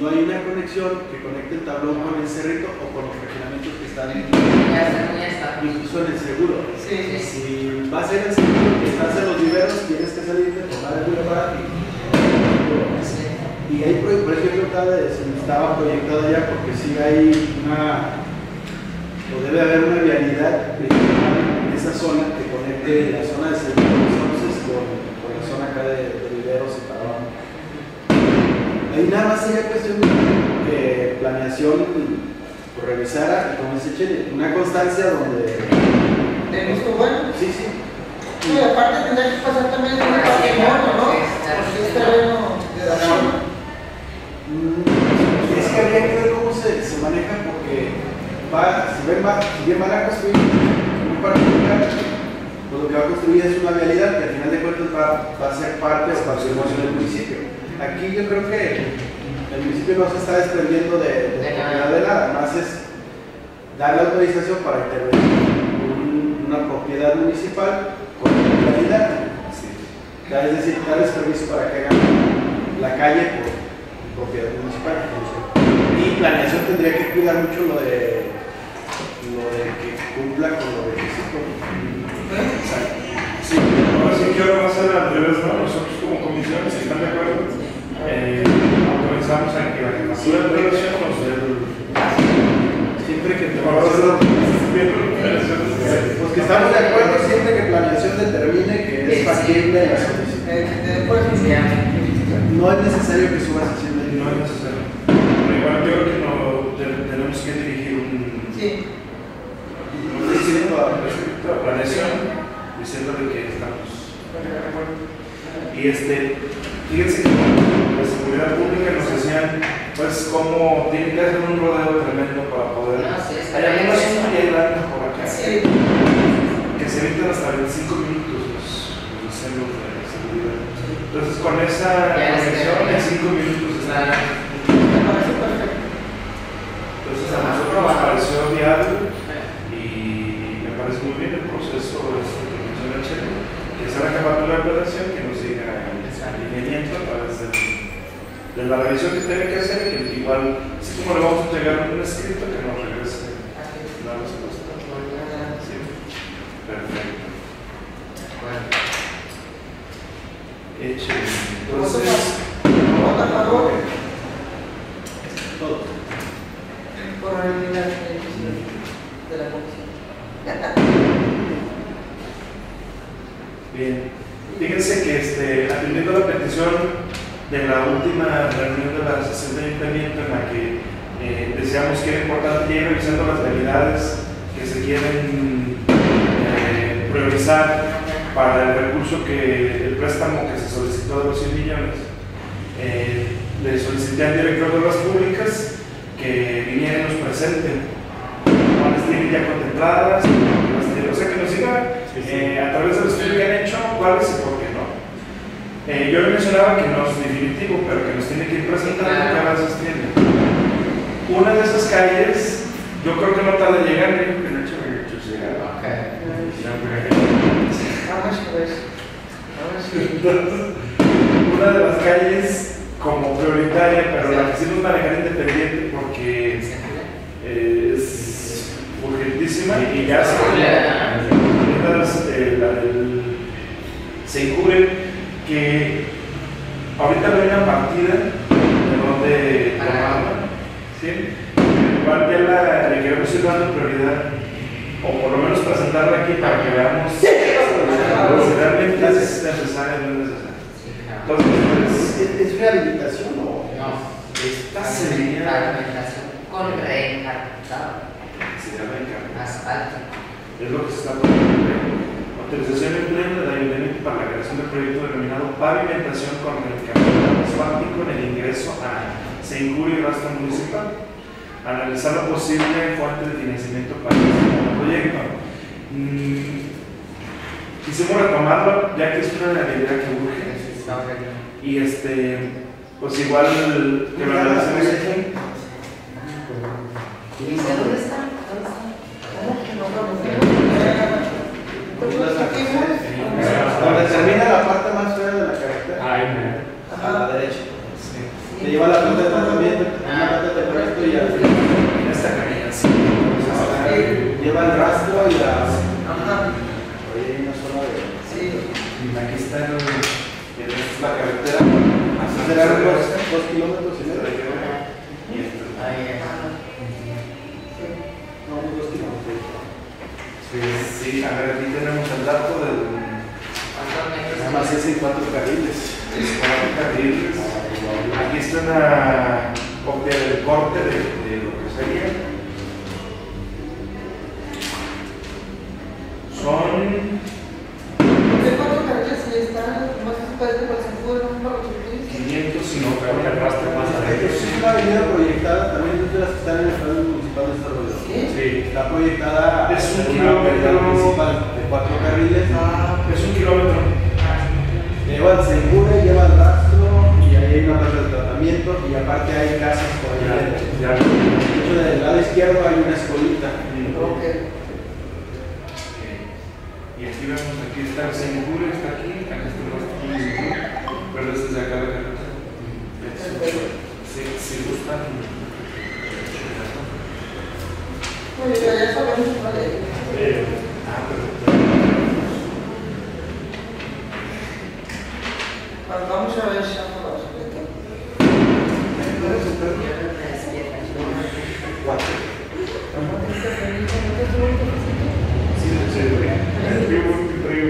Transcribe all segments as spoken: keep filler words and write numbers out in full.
no hay una conexión que conecte el tablón con el cerrito o con los refinamientos que están en, incluso en el seguro. Sí, sí. Si vas a ir al seguro y estás en los viveros, tienes que salirte, tomar el bulevar y, y hay, por ejemplo, estaba proyectado ya porque sí hay una, o debe haber una vialidad en esa zona que conecte la zona de seguro entonces con, con la zona acá de, de viveros y para abajo. Ahí nada más sería cuestión de planeación, por revisar, como se eche, una constancia donde... ¿Te visto bueno? Sí, sí. Y aparte tendrá que pasar también un patrimonio, ¿no? Porque es terreno de la zona. Es que habría que ver cómo se, se maneja, porque va, si, ven, va, si bien van a construir un particular, pues lo que va a construir es una vialidad que al final de cuentas va, va a ser parte del patrimonio del municipio. Aquí yo creo que el municipio no se está desprendiendo de, de, de propiedad de nada, más es dar la autorización para intervenir un, una propiedad municipal con una vialidad. Sí. Es decir, darles permiso para que hagan la calle por propiedad municipal. Y planeación tendría que cuidar mucho lo de lo de que cumpla con lo de requisito. Exacto. Sí, ahora sí quiero hacer al revés, ¿no? Nosotros como comisión, si están de acuerdo, eh, autorizamos a que la jefatura de relación nos dé el... Siempre que te pues que estamos de acuerdo, siempre que planeación determine que es factible la solicitud. No es necesario que subas haciendo el No es necesario. Pero igual yo creo que no, tenemos que dirigir un... Sí. Un escrito a planeación diciéndole que estamos de acuerdo. Y este, fíjense que la seguridad pública nos decían, pues, cómo tiene que hacer un rodeo tremendo para poder. No, sí, hay algunas zonas por acá sí. que se evitan hasta veinticinco minutos los, los centros de seguridad. Entonces, con esa conexión en cinco minutos está. Me parece perfecto. Entonces, a nosotros nos pareció viable y me parece muy bien el proceso este, que menciona Chelo, que sea la jefatura de operación que nos diga el alineamiento a través de, de la revisión que tiene que hacer, que igual, así como le vamos a entregar un escrito, que nos regrese la respuesta. Sí. Perfecto. Bueno. Hecho. Entonces, ¿Vota a favor? todo. Por eliminar de la comisión. bien. Fíjense que este, atendiendo a la petición de la última reunión de la sesión de ayuntamiento en la que eh, decíamos que era importante ir revisando las realidades que se quieren eh, priorizar para el recurso que, el préstamo que se solicitó de los cien millones. Eh, le solicité al director de obras públicas que viniera y nos presente cuáles tienen ya contempladas, o sea que nos diga eh, a través del estudio que han hecho cuáles y por qué no. Eh, yo le mencionaba que no es definitivo, pero que nos tiene que ir presentando qué avances tiene. Una de esas calles, yo creo que no tarda en llegar, digo que no he hecho llegar. Una de las calles como prioritaria, pero la quisimos manejar independiente porque eh, es urgentísima y ya se, eh, la del, se encubre que ahorita no hay una partida de donde tomarla, ¿sí? Igual ya la, le queremos ir dando prioridad, o por lo menos presentarla aquí para que veamos si realmente es necesaria o no es necesaria. Entonces, pues, ¿Es, es rehabilitación o No. esta sería Pavimentación con reencartado. sería la encargada. Asfalto. Es lo que se está proponiendo. Autorización en pleno del ayuntamiento para la creación del proyecto denominado pavimentación con reencartado asfáltico en el ingreso a Seincuri y Rastro Municipal. Analizar la posible fuente de financiamiento para el proyecto. Mm, quisimos retomarlo ya que es una realidad que urge. Y este, pues igual que lo analicemos aquí. ¿Y dónde está? ¿Dónde está? ¿Cómo que no vamos donde termina la parte más fea de la carretera? Ay, a la derecha. Sí. Te lleva la planta de tratamiento. y la. Ajá. Ahí hay una zona de. Sí. Y aquí está el, el- esta es la carretera. Así será dos, dos kilómetros y medio. Y esto. Ahí es. No, unos dos kilómetros. Sí, sí, a ver, aquí tenemos el dato del ¿Cuántos metros? Nada más es en cuatro carriles. cuatro carriles. Aquí está una copia del corte de, de lo que sería. Son ¿Por qué cuatro carriles si están más que parece para el seguro, no para los autobuses? quinientos y No, creo que arrastre más Esto adelante. sí es una avenida proyectada, también es de las que están en el Estadio Municipal de Desarrollo. Sí. Sí. Está proyectada Es un en una kilómetro. avenida principal de cuatro carriles. es un kilómetro. Lleva el seguro, lleva el rastro y ahí hay una planta de tratamiento y aparte hay casas por ahí Ya, dentro. ya. De hecho, del lado izquierdo hay una escuelita. Ok. Y aquí vemos, aquí está el Singapur, está aquí, acá está el rastro del Singapur, pero este es de acá de la carretera. Si, si gustan. Muy bien, ya sabemos cuál es. Eh, Ah, pero. Cuando vamos a ver ya no vamos a ver. Yo no me despierto. Cuatro. Sí, sí, el tribu, el tribu.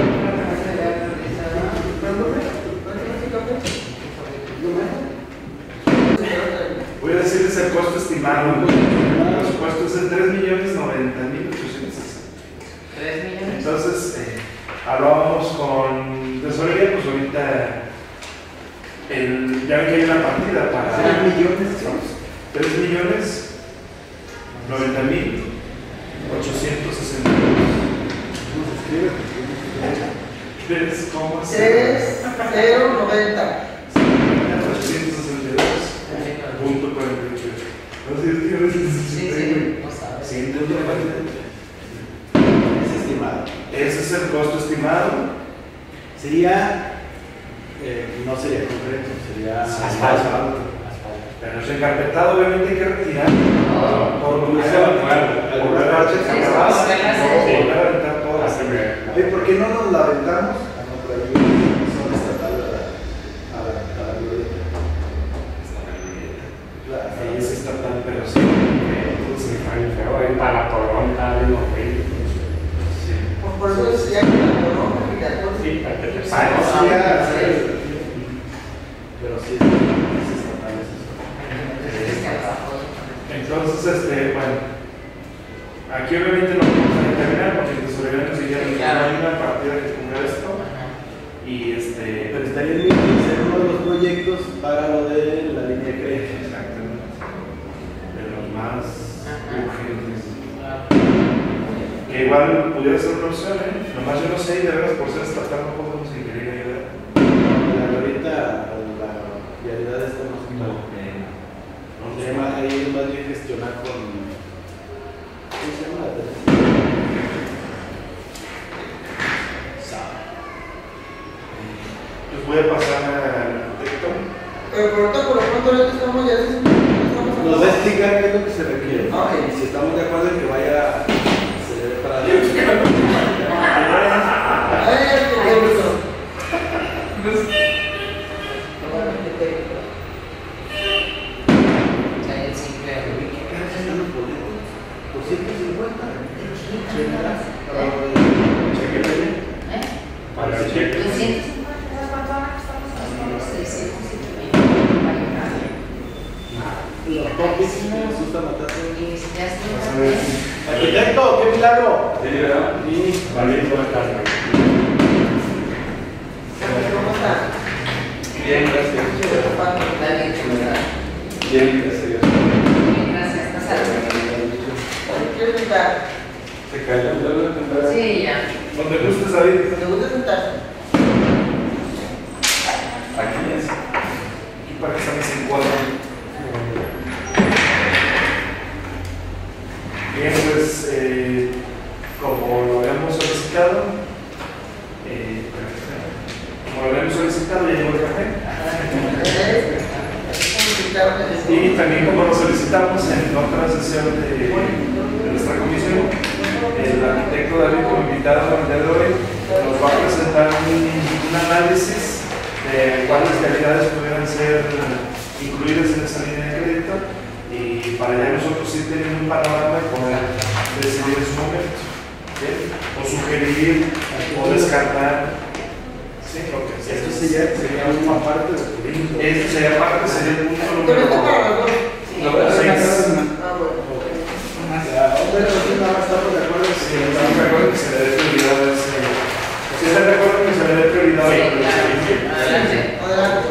Voy a decirles el costo estimado. El presupuesto es de tres millones noventa mil ochocientos sesenta. ¿Tres millones? Entonces, eh, hablábamos con tesorería, pues ahorita el, ya ven que hay una partida para Tres millones. tres millones noventa mil ochocientos sesenta. ¿Cómo se escribe? tres coma tres cero noventa. ochocientos sesenta y dos punto cuarenta y ocho. No sé si tienes Sí, sí, no sabes. Sí, Es estimado. ese es el costo estimado. Sería, eh, no sería concreto, sería Asfalto. asfalto. Pero es encarpetado, obviamente hay que retirar. No. Por Volver volver a- a volver a Sí, echar sí, atrás, volver a hacer. volver a aventar todo. Hace ver. Oye, ¿por qué no nos la aventamos? Ah, no, por ahí son estatal, ¿verdad? A la, a la glorieta. Claro, Ahí es estatal, pero sí. Sí, fue feo, ahí para la Toronta, digo, güey. Sí. Pues por eso decía que la corona y la cosa. Sí, para que te Ah, pagues. sí, ya, sí. Pero sí, es estatal, es eso. Entonces, este, bueno, aquí obviamente no podemos determinar porque el tesorería nos dijeron que no hay una partida que ponga esto. Y este. Pero estaría bien ser uno de los proyectos para lo de la línea de crédito. Exactamente. De los más Ajá. urgentes. Que igual pudiera ser una opción, ¿eh? Nomás yo no sé, y de veras por ser estatal no podemos ingerir ayuda. La glorieta, la vialidad está más no. Además, ahí es más bien gestionar con. ¿Cómo se llama la tercera? Les voy a pasar al arquitecto. Pero por ahorita, por lo pronto, ahorita estamos ya estamos Nos va a explicar qué es lo que se requiere. Ok. Y si estamos de acuerdo en que vaya se debe para adelante. Ay, arquitecto. Ya el simple. ¿Qué están los boletos? doscientos cincuenta. ¿Eh? Para el cheque. doscientos cincuenta, ¿cuánto van a costar los seiscientos cincuenta? Los popis me asusta matar. Y ya Vas a ver. estoy. Arquitecto, qué milagro. Sí, ¿verdad? Sí. Vale, ¿cómo estás? ¿Cómo está? Bien, gracias. David, ¿cómo estás? Bien, gracias. Bien, gracias. ¿Estás algo? ¿Quieres sentar? Se cayó. Sí, ya. Donde gustes, David. ¿Te gusta sentarse? Aquí es. Aquí para que estamos en cuadro. Bien, pues eh, como lo habíamos solicitado, eh, como lo habíamos solicitado, ya llegó el café. Y también como lo solicitamos en otra sesión de, de nuestra comisión, el arquitecto David, como invitado el día de hoy, nos va a presentar un, un análisis de cuáles realidades pudieran ser incluidas en esa línea de crédito, y para ya nosotros sí tener un panorama y poder decidir en su momento, ¿sí? O sugerir o descartar. Sí, okay. Esto sería, sería una parte del turismo. Esto sería parte, sería el punto Pero número esto para los dos. No, pero seis. Ah, bueno. La otra cosa nada más estamos de acuerdo en Sí, que estamos de acuerdo que se le dé prioridad a ese. ¿Sí están de acuerdo que se le dé prioridad a Sí, la claro. producción? Adelante. Adelante.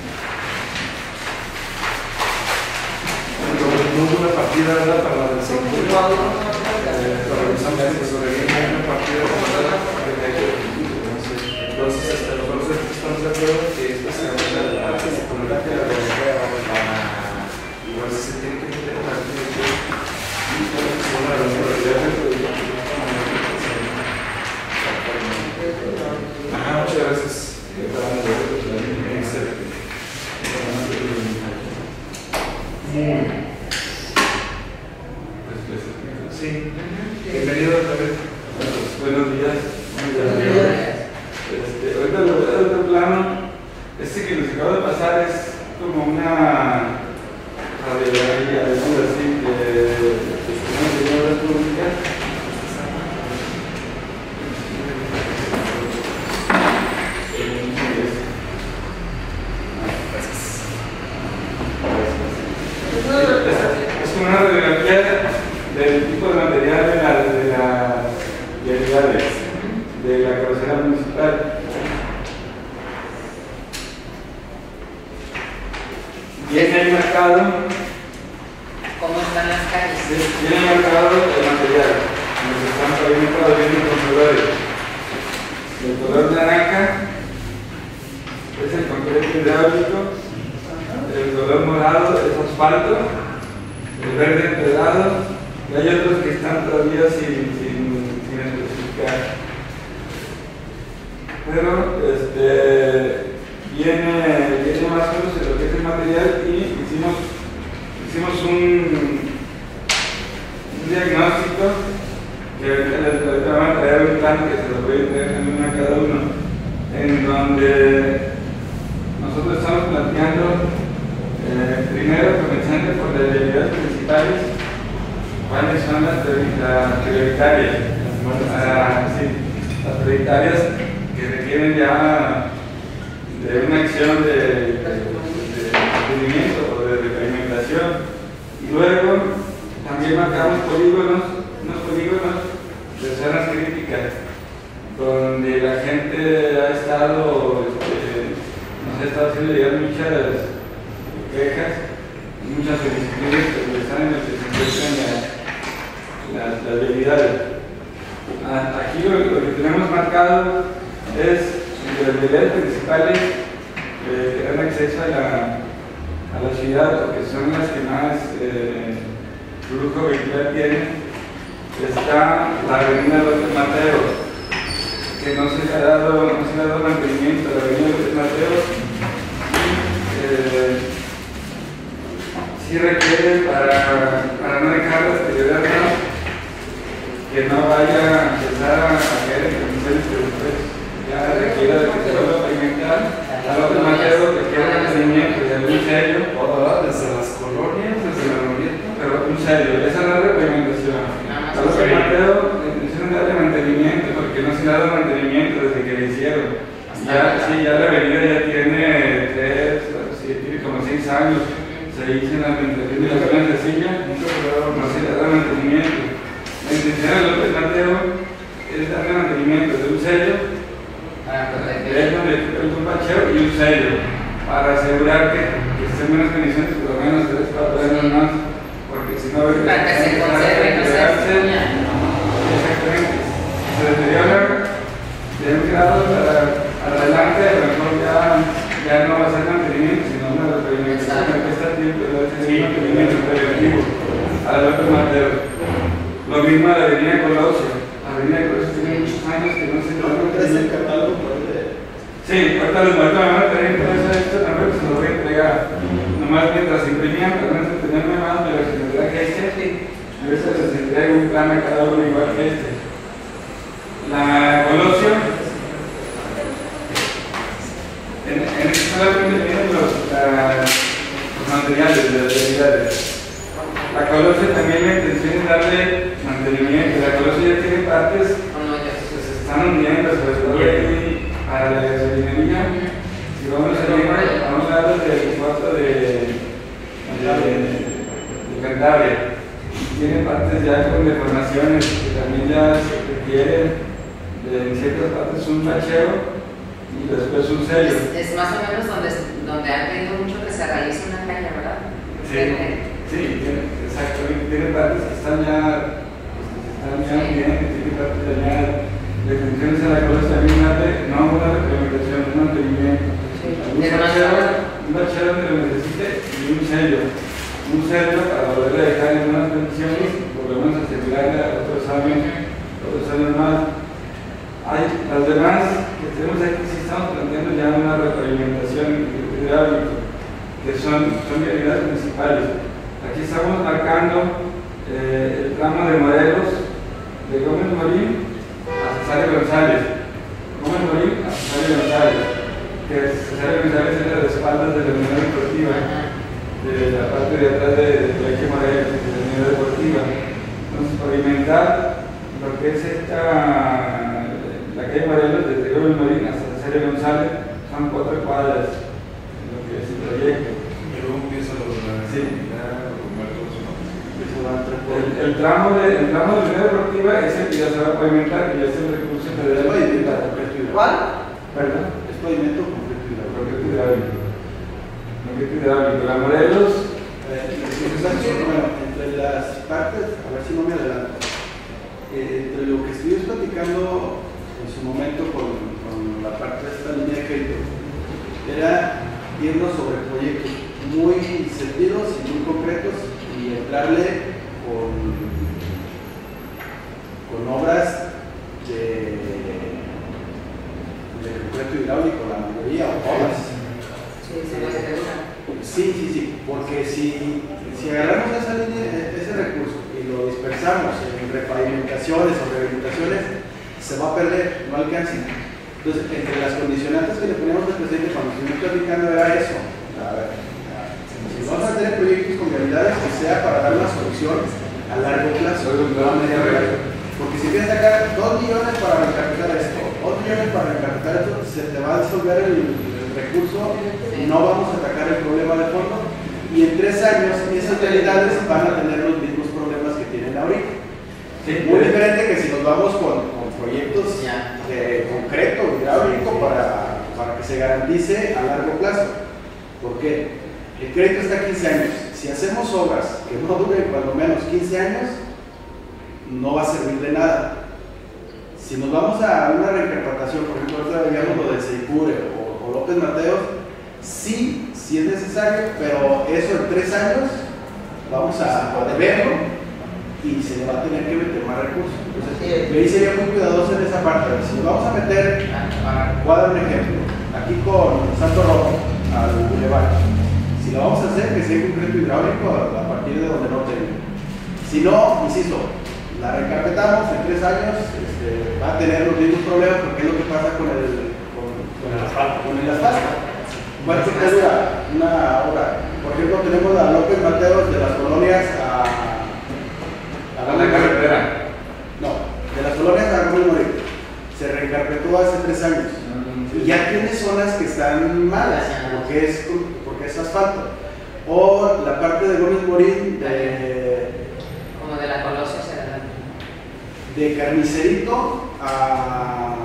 No hubo una partida, ¿verdad? Para la del segundo. No, no, no, no. Eh, Lo revisamos en tesorería, no hay una partida como tal. Entonces, hasta nosotros estamos de acuerdo que esta se habla de la comunidad de la igual se tiene que meter una Ajá, muchas gracias. Muy bien. Sí. Bienvenido otra vez. Buenos días. Buenos días. Este, ahorita lo voy a dar otro plano. Este que nos acaba de pasar es como una radiografía, algo así, de una obras públicas. Es una radiografía del tipo de material de la, de la vialidades de la cabecera municipal. Viene ahí marcado, ¿Cómo están las calles? viene marcado el material. Nos están pavimentados bien con colores. El color naranja es el concreto hidráulico, el color morado es asfalto, el verde empedrado, y hay otros que están todavía sin, sin, sin especificar. Pero este, viene, viene más o menos en lo que es el material, y hicimos, hicimos un, un diagnóstico que ahorita les les vamos a traer un plan que se lo voy a traer también a cada uno, en donde nosotros estamos planteando, eh, primero comenzando por las vialidades principales, cuáles son las, las prioritarias, ah, sí, las prioritarias que requieren ya de una acción de, de, de mantenimiento o de repavimentación. Y luego también marcamos polígonos, unos polígonos de zonas críticas, donde la gente ha estado, este, nos ha estado haciendo llegar muchas quejas, muchas solicitudes que están en el que se encuentran las, las, las vialidades. Aquí lo, lo que tenemos marcado es las vialidades principales eh, que dan acceso a la, a la ciudad, porque son las que más eh, flujo vehicular tienen. Está la avenida López Mateos, que no se le ha dado, no se le ha dado mantenimiento a la avenida López Mateos. Eh, sí requiere para, para no dejar deteriorarnos, que no vaya a empezar a caer en condiciones que después ya requiere de que se vuelva a pavimentar. A López Mateos requiere mantenimiento y algún sello. Desde las colonias, desde la glorieta. Pero un sello, esa no es repavimentación. A López Mateo le intención de darle mantenimiento porque no se le ha dado mantenimiento desde que le hicieron. Ya, sí, ya la avenida ya tiene tres, sí, tiene como seis años. Se hizo en la administración de la zona sencilla, no se le da mantenimiento. La intención de López Mateo es darle mantenimiento de un sello, de un bacheo y un sello, para asegurar que, que esté en buenas condiciones por lo menos tres, cuatro años más, porque si no... Para que se conserve y no se destruya. Exactamente. Se deteriora de un grado adelante, a lo mejor ya, ya no va a ser mantenimiento, sino una repavimentación, que está tiempo de hacer mantenimiento preventivo a López Mateo. Lo mismo a la avenida Colosio. La avenida Colosio tiene muchos años que no se da mantenimiento. Sí, ahorita les voy a tener todo eso, esto también se lo voy a entregar. Nomás mientras se imprimían, también se tenían más de la Secretaría que hay, a veces les entrega un plan a cada uno igual que este. La Colosio, en, en este solamente vienen los, la, los materiales de las unidades. La Colosio también la intención es darle mantenimiento. La Colosio ya tiene partes que se están hundiendo, sobre todo aquí para la gasolinería. Si vamos a ir a un lado del puerto de, de, de Cantabria, tiene partes ya con deformaciones que también ya se requieren de, en ciertas partes un bacheo y después un sello. Es, es más o menos donde, donde han pedido mucho que se realice una calle, ¿verdad? Sí, sí, tiene, exacto. Tiene partes que están ya, pues, que están ya bien, que tiene partes ya de funciones a la Colosio también darle, no una reglamentación, un mantenimiento. Sí, un bacheo, un bacheo donde lo necesite y un sello. Un sello para volverle a dejar en buenas condiciones, por lo menos asegurarle a otros años, otros años más. Hay las demás que tenemos aquí, sí estamos planteando ya una repavimentación hidráulica, que son, son vialidades municipales. Aquí estamos marcando eh, el tramo de Morelos, de Gómez Morín a Cesario González. Gómez Morín a Cesario González, que Cesario González es las espaldas de la Unión Deportiva, de la parte de atrás de, de la calle Morelos, de la Unión Deportiva. Entonces, pavimentar lo que es esta, la calle Morelos, desde Gómez Morín hasta Cesario González, son cuatro cuadras en lo que es el proyecto. Y luego empieza los Sí. el, El, el tramo de el tramo de la Unión Deportiva es el que ya se va a pavimentar, que ya es el recurso federal. ¿Cuál? ¿Perdón? Es pavimento concreto hidráulico. Concreto hidráulico. Concreto hidráulico. La Morelos. Eh, bueno, entre las partes, a ver si no me adelanto, eh, entre lo que estuvimos platicando en su momento con, con la parte de esta línea de crédito, era irnos sobre proyectos muy sentidos y muy concretos y entrarle con, con obras de, de concreto hidráulico, la mayoría o todas. Sí, se lo asegura. Sí, sí, sí, porque si, si agarramos esa línea, ese recurso y lo dispersamos en repavimentaciones o rehabilitaciones, se va a perder, no alcanza. Entonces, entre las condicionantes que le poníamos de presente cuando estuvimos platicando era eso. A ver, si vamos a tener proyectos con vialidades que sea para dar una solución a largo plazo, no a medio plazo. Porque si quieres sacar dos millones para reencarpetar esto, dos millones para reencarpetar esto, se te va a disolver el, el recurso y no vamos a atacar el problema de fondo. Y en tres años esas vialidades van a tener los mismos problemas que tienen ahorita. Sí, muy diferente que si nos vamos con, con proyectos de concreto, hidráulico, para, para que se garantice a largo plazo. ¿Por qué? El crédito está a quince años. Si hacemos obras que no duren cuando menos quince años, no va a servir de nada. Si nos vamos a una reinterpretación, por ejemplo, ahorita veíamos lo de Seipure o, o López Mateos, sí, sí es necesario, pero eso en tres años vamos a, a deberlo y se le va a tener que meter más recursos. Entonces, yo ahí sería muy cuidadoso en esa parte. Si nos vamos a meter, voy a dar un ejemplo, aquí con Santo Rojo, al Boulevard. Si lo vamos a hacer, que sea concreto hidráulico a partir de donde no tenga. Si no, insisto, la recarpetamos en tres años, este, va a tener los mismos problemas porque es lo que pasa con el, con, con el asfalto. Con el asfalto. ¿Cuánto te dura una hora? Por ejemplo, tenemos a López Mateos de las colonias a a la carretera. No, de las colonias a Gómez Morín. Se reencarpetó hace tres años. Y ya tiene zonas que están malas, porque es, porque es asfalto. O la parte de Gómez Morín de. Como de la Colosio hacia adelante. De Carnicerito a.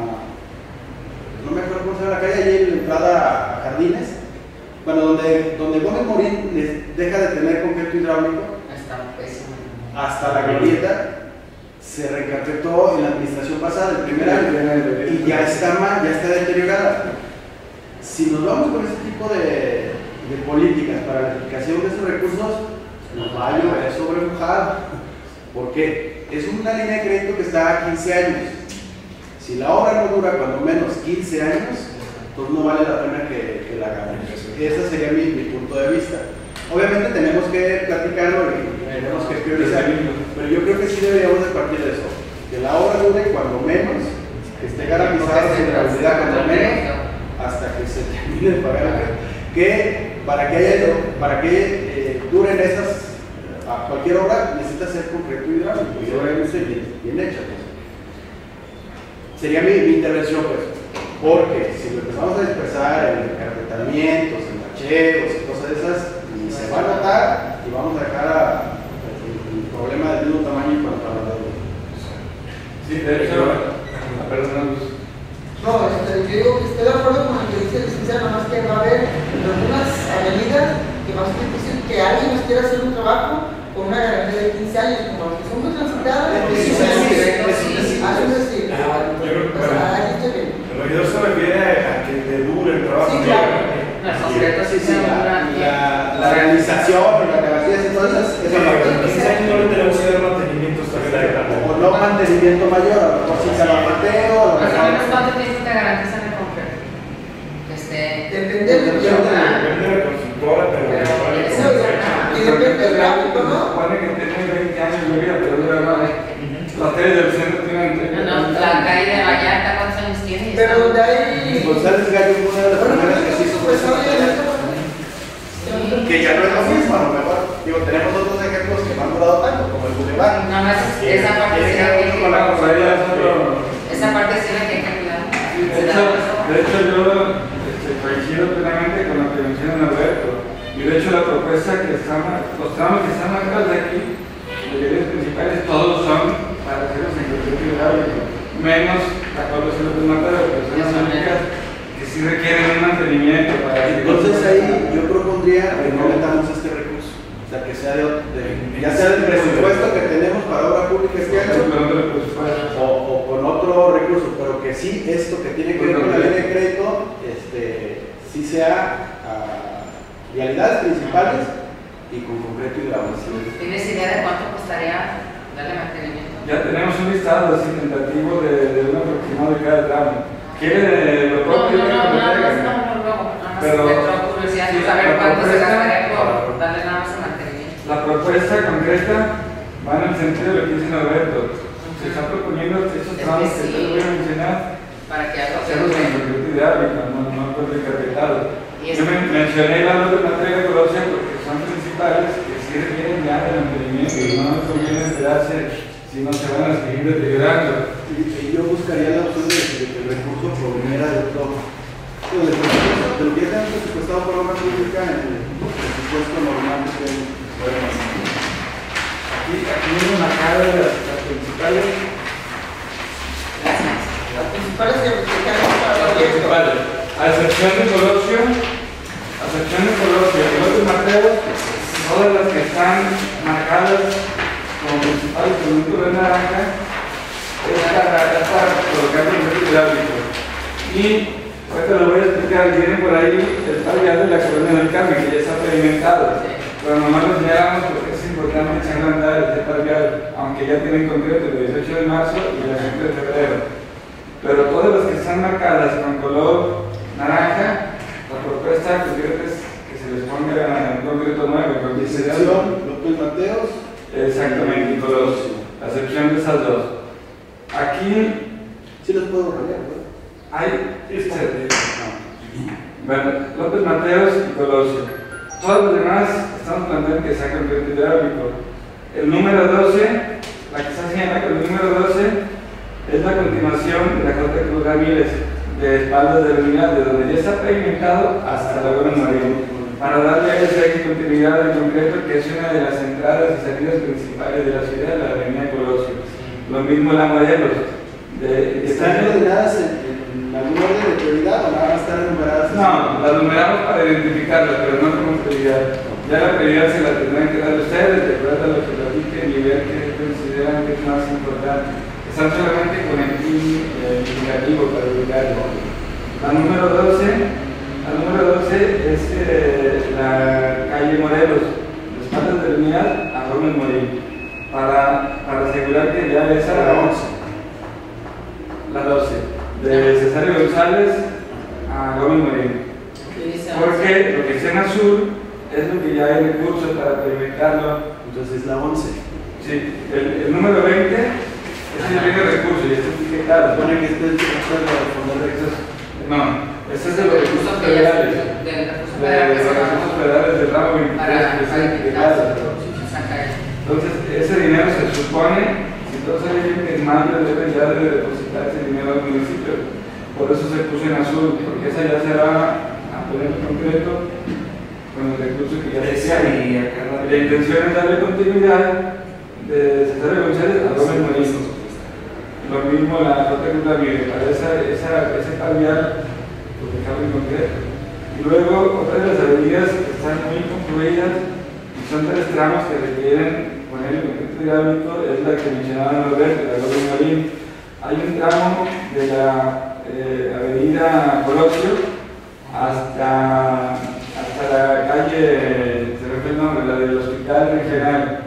No me acuerdo cómo se llama la calle, allí en la entrada a Jardines. Bueno, donde, donde Gómez Morín deja de tener concreto hidráulico. Está pésimo. Hasta la glorieta se reencarpetó en la administración pasada, el primer año, y ya está mal, ya está deteriorada. Si nos vamos con este tipo de, de políticas para la aplicación de esos recursos, nos va a llover sobre mojado. ¿Por qué? Es una línea de crédito que está a quince años. Si la obra no dura cuando menos quince años, entonces no vale la pena que, que la hagamos. Ese sería mi, mi punto de vista. Obviamente tenemos que platicarlo y tenemos que priorizar. Pero yo creo que sí deberíamos de partir de eso, que la obra dure cuando menos, que esté garantizada su durabilidad cuando menos, hasta que se termine de pagar el crédito. Que para que, haya, para que eh, duren esas, a cualquier obra necesita ser concreto hidráulico y obviamente bien, bien hecha. Pues. Sería mi, mi intervención, pues, porque si lo empezamos a dispersar en carpetamientos, en bacheos y cosas de esas, y se va a notar y vamos a dejar a, el, el problema del mismo tamaño en cuanto a la deuda. Sí, de hecho, perdón. No, este, yo digo que estoy de acuerdo con lo que dice el licenciado, nada más que va a haber algunas avenidas que va a ser difícil que alguien nos quiera hacer un trabajo con una garantía de quince años, como las que son muy transitadas. El regidor se refiere a que te dure el trabajo. Sí, claro. Los concretos sí se la, duran. la, la realización, la garantía y todas esas, eso En quince años no le tenemos que dar mantenimiento hasta o no mantenimiento mayor, a lo mejor sin calafateo, a lo Más o menos, mejor. ¿cuánto tiempo te garantizan el concreto? Que esté. Depende de Depende de la constructora, pero Eso, y depende del gráfico, ¿no? Supone que tiene veinte años de vida, pero dura más. Las calles del centro tienen No, no, la calle de Vallarta, ¿cuántos años tiene? Pero donde hay. González Gallo fue una de las primeras que se hizo por esa que ya no es lo mismo, a lo mejor. Digo, tenemos otros ejemplos que no han durado tanto, como el Boulevard. Nada más esa parte sí la que con la esa parte sí la que hay que cuidar. Sí, de hecho, de hecho yo este, coincido plenamente con lo que menciona Alberto. Y de hecho la propuesta que están, los tramos que están marcados de aquí, de vías principales, todos son para hacerlos en concreto hidráulico, menos la cual los de Matadero, que son las únicas que sí requieren un mantenimiento para que. Entonces ahí yo propondría que no metamos este recurso, o sea, que sea de, de ya sea del presupuesto que tenemos para obra pública este año o, o con otro recurso, pero que sí esto que tiene que ver con la línea de crédito, este, sí sea a vialidades principales y con concreto hidráulico. ¿Tienes idea de cuánto costaría darle mantenimiento? Ya tenemos un listado así tentativo de, de un aproximado de cada tramo. ¿Quiere lo No, propio? no, no, nada más, no, no, no, nada más Pero- me entró curiosidad sí, de saber la cuánto se propuesta- gastaría por darle nada más el mantenimiento. La propuesta concreta va en el sentido de lo que dice Norberto. Se está proponiendo esos Es tramos que que sí. te voy a mencionar, Para que algo se hacerlos en dure. concreto hidráulico, no, no con encarpetado. Y es- Yo men- mencioné la luz de materia colosia porque son principales que sí requieren ya de mantenimiento y no nos conviene esperarse si no se van a seguir deteriorando. Y, y yo buscaría la opción de, de que el recurso proveniera de otro, pues, de, presupuesto, de lo que ya tenemos presupuestado por obra pública en el presupuesto normal que podemos hacer. Aquí, aquí viene una cara de las, las principales. Gracias. Las principales que quedan para el Las proyecto. principales. A excepción de Colosio, a excepción de Colosio y López Mateos, todas las que están marcadas como principales con un color naranja, es para, es para colocar el concreto hidráulico. Y ahorita lo voy a explicar, viene por ahí el tabial de la colonia del Carmen, que ya está pavimentado. Pero nomás lo señalamos porque es importante echar a andar este tabial, aunque ya tienen concreto el dieciocho de marzo y el veinte de febrero. Pero todas las que están marcadas con color naranja, la propuesta concreta es que se les ponga un concreto nuevo, con Excepción, López Mateos. exactamente, y Colosio, a excepción de esas dos. Aquí Sí los puedo cambiar, ¿no? hay, este, bueno, López Mateos y Colosio. Todos los demás estamos planteando que sea concreto hidráulico. El número doce, la que está señalada con el número doce, es la continuación de la J. Cruz Ramírez, de espaldas de la unidad, de donde ya está pavimentado hasta la Laguna Marina, para darle a esa continuidad al concreto, que es una de las entradas y salidas principales de la ciudad, la avenida Colosio. Lo mismo la Morelos. De, que ¿Están también- ordenadas en, en algún orden de prioridad o nada más están enumeradas? No, las numeramos para identificarlas, pero no como prioridad. Ya la prioridad se la tendrán que dar ustedes, de acuerdo a lo que platiquen y ver qué consideran que es más importante. Están solamente con el fin eh, indicativo para ubicarlo. La número doce, la número doce es eh, la calle Morelos, de espaldas de la unidad a Gómez Morín, para, para asegurar que ya esa La once. la doce, de Cesario González a Gómez Morín. Y dice, Porque lo que está en azul es lo que ya hay recursos para perimetrarlo. Entonces la once. Sí, el, el número veinte, ese ya tiene recursos y este es claro. Supone que este es el fondo de recursos. No, este es de los recursos federales. Del recurso De federal. los recursos federales del ramo veintitrés, que es el de casa. Entonces, ese dinero se supone, si todo sale bien, que el MANDE debe ya de depositar ese dinero al municipio. Por eso se puso en azul, porque esa ya se va a poner en concreto con el recurso que ya se tiene. La intención es darle continuidad de Cesario González a Gómez Molino. Lo mismo la otra ruta libre, para esa, esa, ese cambiar, pues dejarlo en concreto. Y luego, otra de las avenidas que están muy concluidas, y son tres tramos que requieren poner el concreto hidráulico, es la que mencionaba Norberto, la Gómez Molino. Hay un tramo de la eh, avenida Colosio hasta, hasta la calle, se refiere el nombre, la del Hospital Regional.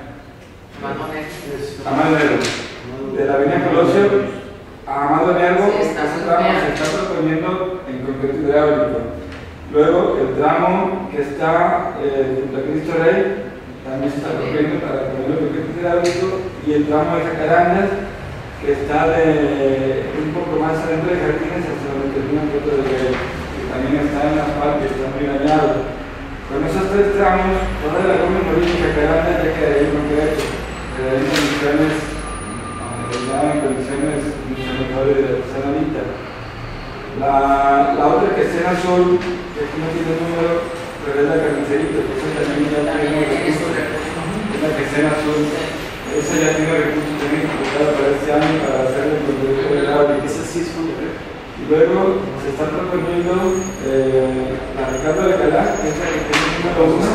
Amado Nervo. De la avenida Colosio a Amado Nervo, sí, ese tramo se está proponiendo en concreto hidráulico. Luego el tramo que está eh, junto a Cristo Rey también se está proponiendo para ponerlo en concreto hidráulico, y el tramo de Jacarandas, que está de un poco más adentro de Jardines hasta donde termina el puerto de Rey, que también está en las partes, está muy dañado. Con esos tres tramos, toda la Gómez Molino y Jacarandas ya quedaría en concreto, quedaría en condiciones, ya en condiciones mucho mejores de la persona ahorita. La, la otra que está en azul, que aquí no tiene número, pero es la Carnicerito, que esa también ya tiene recursos, es la que está en azul. Esa ya tiene recursos también imputados para este año para hacer el proyecto de agua. Esa sí es concreto. Y luego se está proponiendo eh, la Ricardo de Alcalá, que es la que tiene el número uno.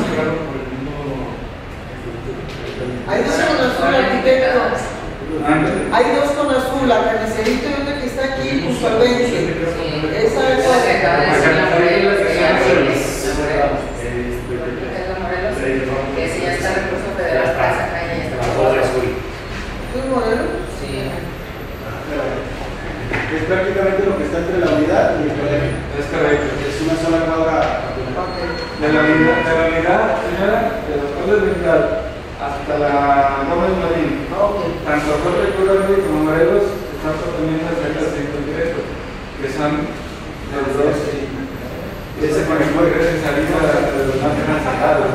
Hay dos con azul, arquitecto. Hay dos con azul, la Carnicerito y otra que está aquí junto al veinte. Esa es la que acaba de decir la Morelos, que ya que si ya está recurso federal para esa calle. ¿Tú, Morelos? Sí. Es prácticamente lo que está entre la unidad y el colegio. Es correcto. Es una sola cuadra. De la unidad, de la unidad, señora, de los pueblos de unidad hasta la Gómez Molino, tanto Jorge Currandi como Morelos se están proponiendo hacerlas en concreto, que son los dos. Y ese por ejemplo es salida de los más transitados.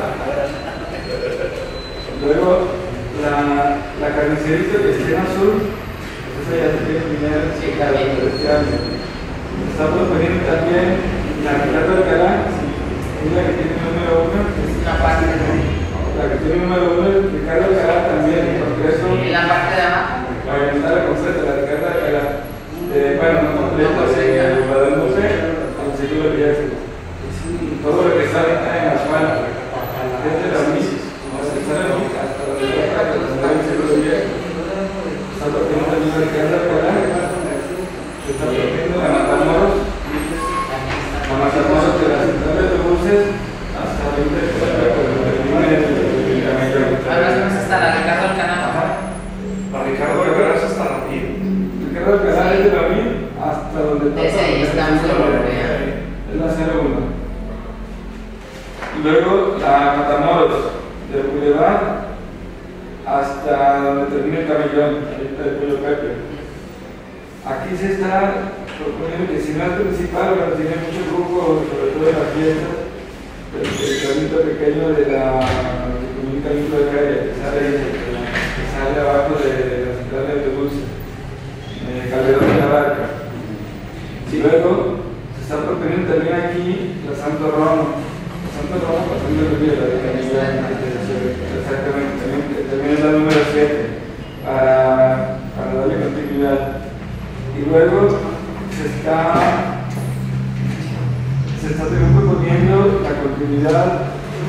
Luego, la, la Carnicerito que está en azul, pues esa ya se tiene dinero para este año. Se está proponiendo también la Ricardo Alcalá, es la que tiene el número uno. La parte de abajo. La que tiene el número uno, Ricardo Alcalá también, en concreto. ¿Y la parte de abajo? La oriental completa, la Ricardo Alcalá. Eh, bueno, no completa, de Guadalupe al Seguro de Viajes. Todo lo que está ahorita en asfalto, desde la U N I, hasta la Seguro de Viajes. Está proponiendo también la Ricardo Alcalá. Se está proponiendo la Matamoros. La Matamoros de las centrales de buses hasta veinte Ahora hasta la Ricardo Alcalá. La Ricardo Alcalá es hasta la P I B. Ricardo Alcalá es de la U N I hasta donde Desde ahí estamos en la es la cero uno. Luego la Matamoros del Boulevard hasta donde termina el camellón, ahorita del Pollo Pepe. Aquí se está proponiendo que si no es principal, pero tiene mucho grupo, sobre todo de las fiestas, el, el carrito pequeño de la que comunica el de calle, que sale, que sale abajo de, de la central de autobuses, eh, Calderón de la Barca. Y luego se está proponiendo también aquí la Santo Romo. La Santo Romo pasando el río, la de Camillán, exactamente, también, también es la número siete, para, para darle continuidad. Y luego se está, se está también proponiendo la continuidad.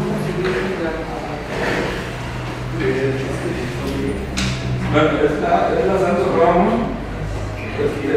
Bueno, esta es la Santo Romo. Este,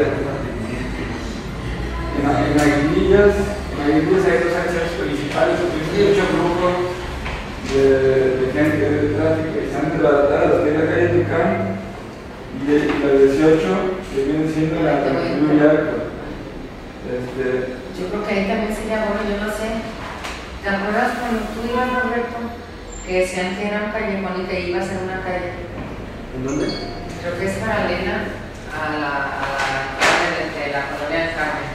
en, en Aguilillas, en Aguilillas hay dos accesos principales, hay mucho grupo de, de gente de tráfico que están desbaratadas, que es la calle Tucán y la dieciocho, que viene siendo la New York. Este, Yo creo que ahí también sería bueno, yo no sé. ¿Te acuerdas cuando tú ibas, Roberto, que decían que era un callejón y que iba a ser una calle? ¿En dónde? Creo que es paralela a la, a la calle de, de la colonia del Carmen.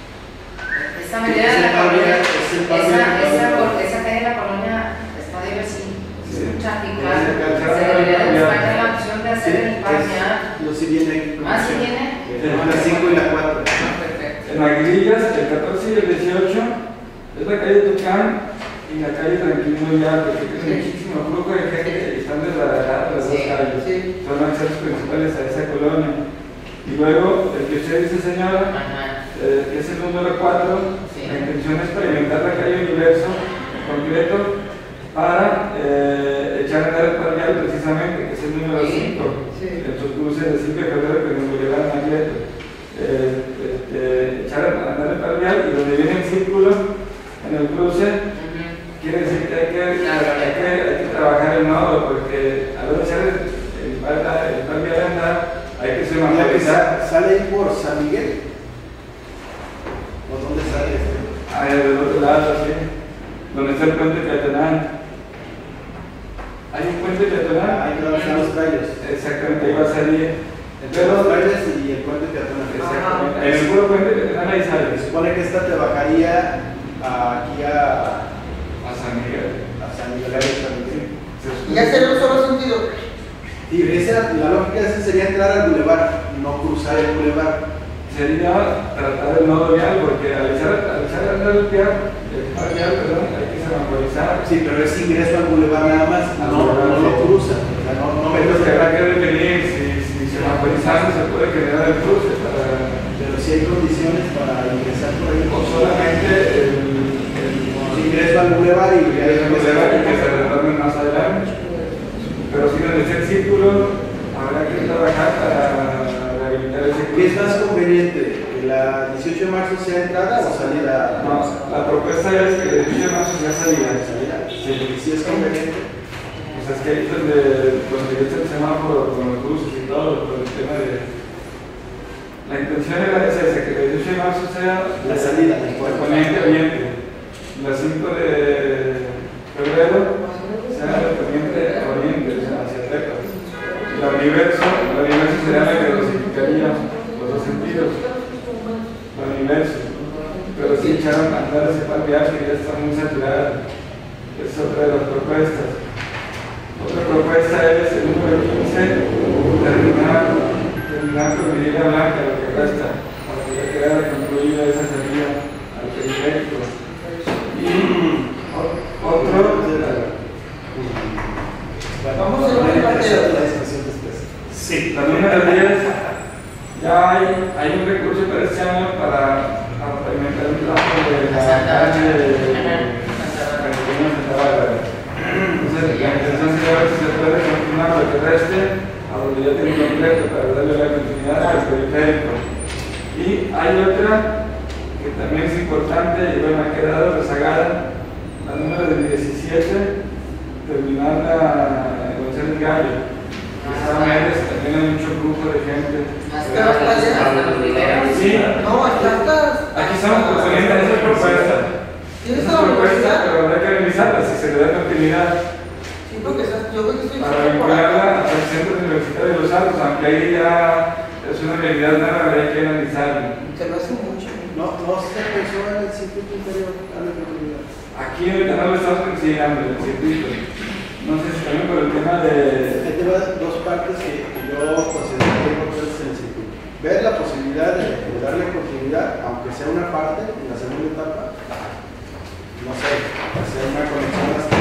Esa medida de la colonia, esa, esa, esa calle de la colonia está de sí, es un tráfico. Se debería de buscar la opción de hacer el parquear. No, si viene. Ah, si viene. La cinco y la cuatro. Perfecto. En Aguilillas, el catorce y el dieciocho, es la calle Tucán y la calle Tranquilo ya, porque tiene muchísimo flujo de gente y están desbaratadas las dos Sí. calles. Sí. Son accesos principales a esa colonia. Y luego, el que usted dice, señora, Ajá. eh, que es el número cuatro, Sí. la intención es pavimentar la calle Universo completo para eh, echar a andar el parvial precisamente, que es el número Sí. cinco, Sí. en su cruce de cinco de febrero que nos llevará a Magleto. Eh, este, echar a andar el parvial y donde viene el círculo en el cruce, Ujú. quiere decir que hay que, hay que, hay que trabajar el nodo, porque al echar el, el, parvial- el parvial a andar, hay que La que semaforizar. sa- sale ahí por San Miguel. ¿O dónde sale este? Ah, del otro lado, sí. Donde está el puente peatonal. Hay un puente peatonal. Ahí no están los tallos. Exactamente, ahí va a salir. Entre los tallos y el puente peatonal. Exactamente. En el puro puente peatonal ahí Se sale. supone que esta te bajaría a- aquí a, A San Miguel. a San Miguel de San Miguel. Y ya sería un solo sentido. Sí, esa, la lógica de ese sería entrar al bulevar, no cruzar el bulevar. Sería tratar el nodo vial, porque al echar, al echar a andar el vial, el parvial, perdón, hay que semaforizar. Sí, pero es ingreso al bulevar nada más, Al no, bulevar, no sí. lo cruza. O sea, no, no Pero es que metes- habrá que definir si, si semaforizando se puede generar el cruce para. Pero si hay condiciones para ingresar por ahí. O solamente el, el, Ingreso al bulevar y ya el bulevar y que se retornen más adelante. Pero si donde está el círculo, habrá que trabajar para rehabilitar ese ¿Qué es cruce. más conveniente? ¿Que la dieciocho de marzo sea entrada o salida? No, la propuesta es que el dieciocho de marzo sea salida. Salida. Sí. Si es conveniente. Pues es que ahí es donde, donde está el semáforo con los cruces y todo, por el tema de. La intención era esa, esa, que el dieciocho de marzo sea La salida. de poniente a oriente. La cinco de febrero sea de poniente a oriente, o sea, hacia Texas. La universo, la universo será la que dosificaría los dos sentidos. La universo. Pero sí echaron a andar ese parvial que ya está muy saturado. Es otra de las propuestas. Otra propuesta es el número quince, terminar, terminar con Medina Blanca, lo que resta, para que ya quedara concluida esa salida al periférico. Y o- otro, Vamos a hacer una parte de la discusión después. Sí. la número diez, ya hay, hay un recurso para este año para para pavimentar un tramo de la calle de Santa Bárbara. Entonces, la intención sería ver si se puede continuar lo que reste a donde ya tiene completo para darle la continuidad al periférico. Y hay otra que también es importante y bueno, ha quedado rezagada, la número de diecisiete, terminar la González Gallo. Esa Méndez también hay mucho flujo de gente. Hasta hasta los primeros. Sí, No, hasta hasta. aquí estamos proponiendo esa propuesta. ¿Tienes Esa la propuesta, universidad? pero habrá que revisarla si se le da continuidad. Sí, porque estás- yo creo que estoy Para por vincularla acá. al Centro Universitario de los Altos, aunque ahí ya es una realidad nueva, habría que analizarla. Se me hace mucho. No, no se pensó en el circuito interior. Dale continuidad. Aquí en el canal lo estamos considerando, el circuito. No sé si también por el tema de. Hay temas- dos partes que, que yo considero importantes en el circuito. Ver la posibilidad de, de darle continuidad, aunque sea una parte, en la segunda etapa, no sé, hacer una conexión hasta,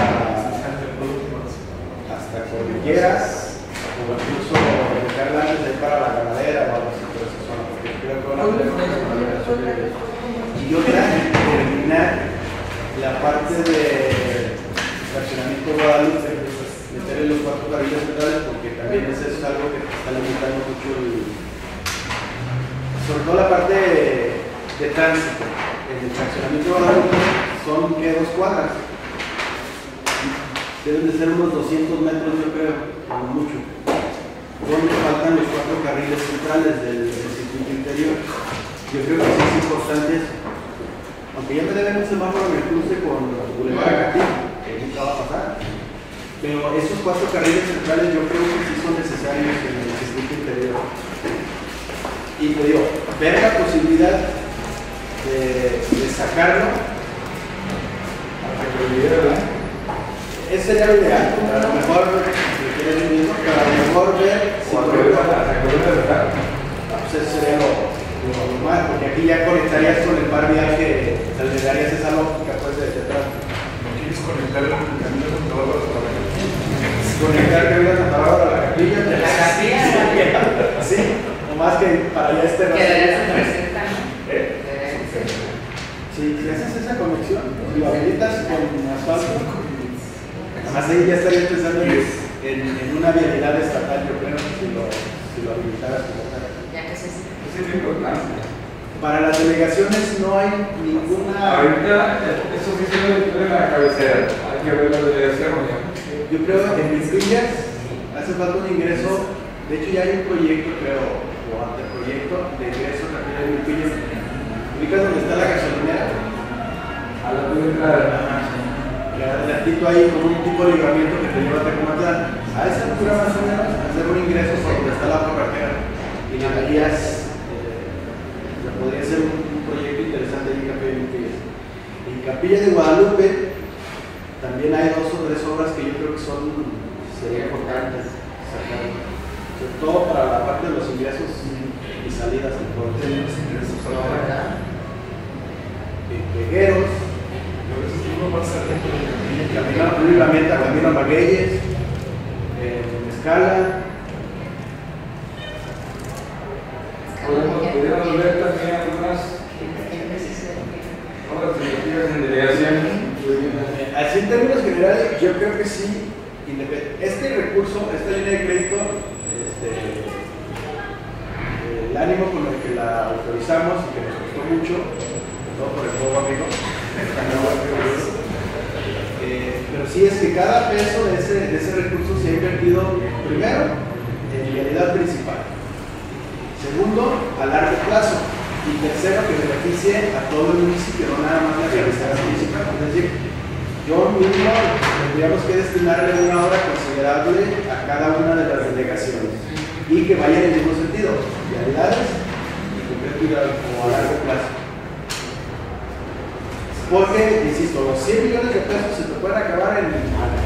hasta Cordilleras, o incluso dejarla antes de ir para la ganadera o algo así por esa zona, porque creo que van a tener una manera sobre. Y otra, terminar la parte de fraccionamiento Guadalupe, meterle los cuatro carriles centrales, porque también eso es algo que está limitando mucho el, sobre todo la parte de, de tránsito. En el fraccionamiento Guadalupe son que dos cuadras, deben de ser unos doscientos metros, yo creo, como mucho, donde faltan los cuatro carriles centrales del, del circuito interior. Yo creo que sí es importante eso. aunque ya me deben un semáforo en el cruce con Boulevard Acatí, que nunca va a pasar, pero esos cuatro carriles centrales yo creo que sí son necesarios en el circuito interior. Y te digo, ver la posibilidad de, de sacarlo, ese sería lo ideal. A lo mejor, pero a lo mejor ver si pues eso sería lo, lo normal, porque aquí ya conectarías con el par vial que le darías esa lógica pues de detrás. ¿No quieres conectar el camino de Santa Bárbara a la capilla? Conectar el camino de Santa Bárbara a la capilla. ¿De la capilla? Sí, nomás que para allá este Que debería ser presenta, ¿no? ¿Eh? Debería ser. Si, si haces esa conexión, si lo habilitas con asfalto, además ahí ya estarías pensando en, en, en una vialidad estatal, yo creo, si lo, si lo habilitaras como tal. Ya que se Eso es importante. Para las delegaciones no hay ninguna. Ahorita, eso sí se ve en la cabecera. Hay que ver la delegación. Yo creo que en Villas hace falta un ingreso. De hecho, ya hay un proyecto, creo, o anteproyecto de ingreso a Capilla de Villas. ¿Ubicas donde está la gasolinera? A la entrada. Adelantito ahí con un tipo de libramiento que te lleva a Tecomatlán. A esa altura más o menos hacer un ingreso por donde está la carretera. Y le darías, eh, podría ser un, un proyecto interesante ahí en Capilla de Villas. En Capilla de Guadalupe también hay dos o tres obras que yo creo que son, serían importantes sacar. Sobre todo para la parte de los ingresos y salidas del pueblo. En Pegueros, Camino a Libramiento, Camino a Magueyes, en Escala. Podríamos ver también algunas obras directivas en delegación. Así en términos generales, yo creo que sí. Este recurso, esta línea de crédito, este, el ánimo con el que la autorizamos y que nos costó mucho, todo por el fuego amigo, eh, pero sí es que cada peso de ese, de ese recurso se ha invertido primero en vialidad principal, segundo a largo plazo y tercero que beneficie a todo el municipio, no nada más la cabecera municipal. Es decir, yo mismo tendríamos que destinarle una hora considerable a cada una de las delegaciones y que vaya en el mismo sentido, vialidades y o a largo plazo. Porque, insisto, los cien millones de pesos se te pueden acabar en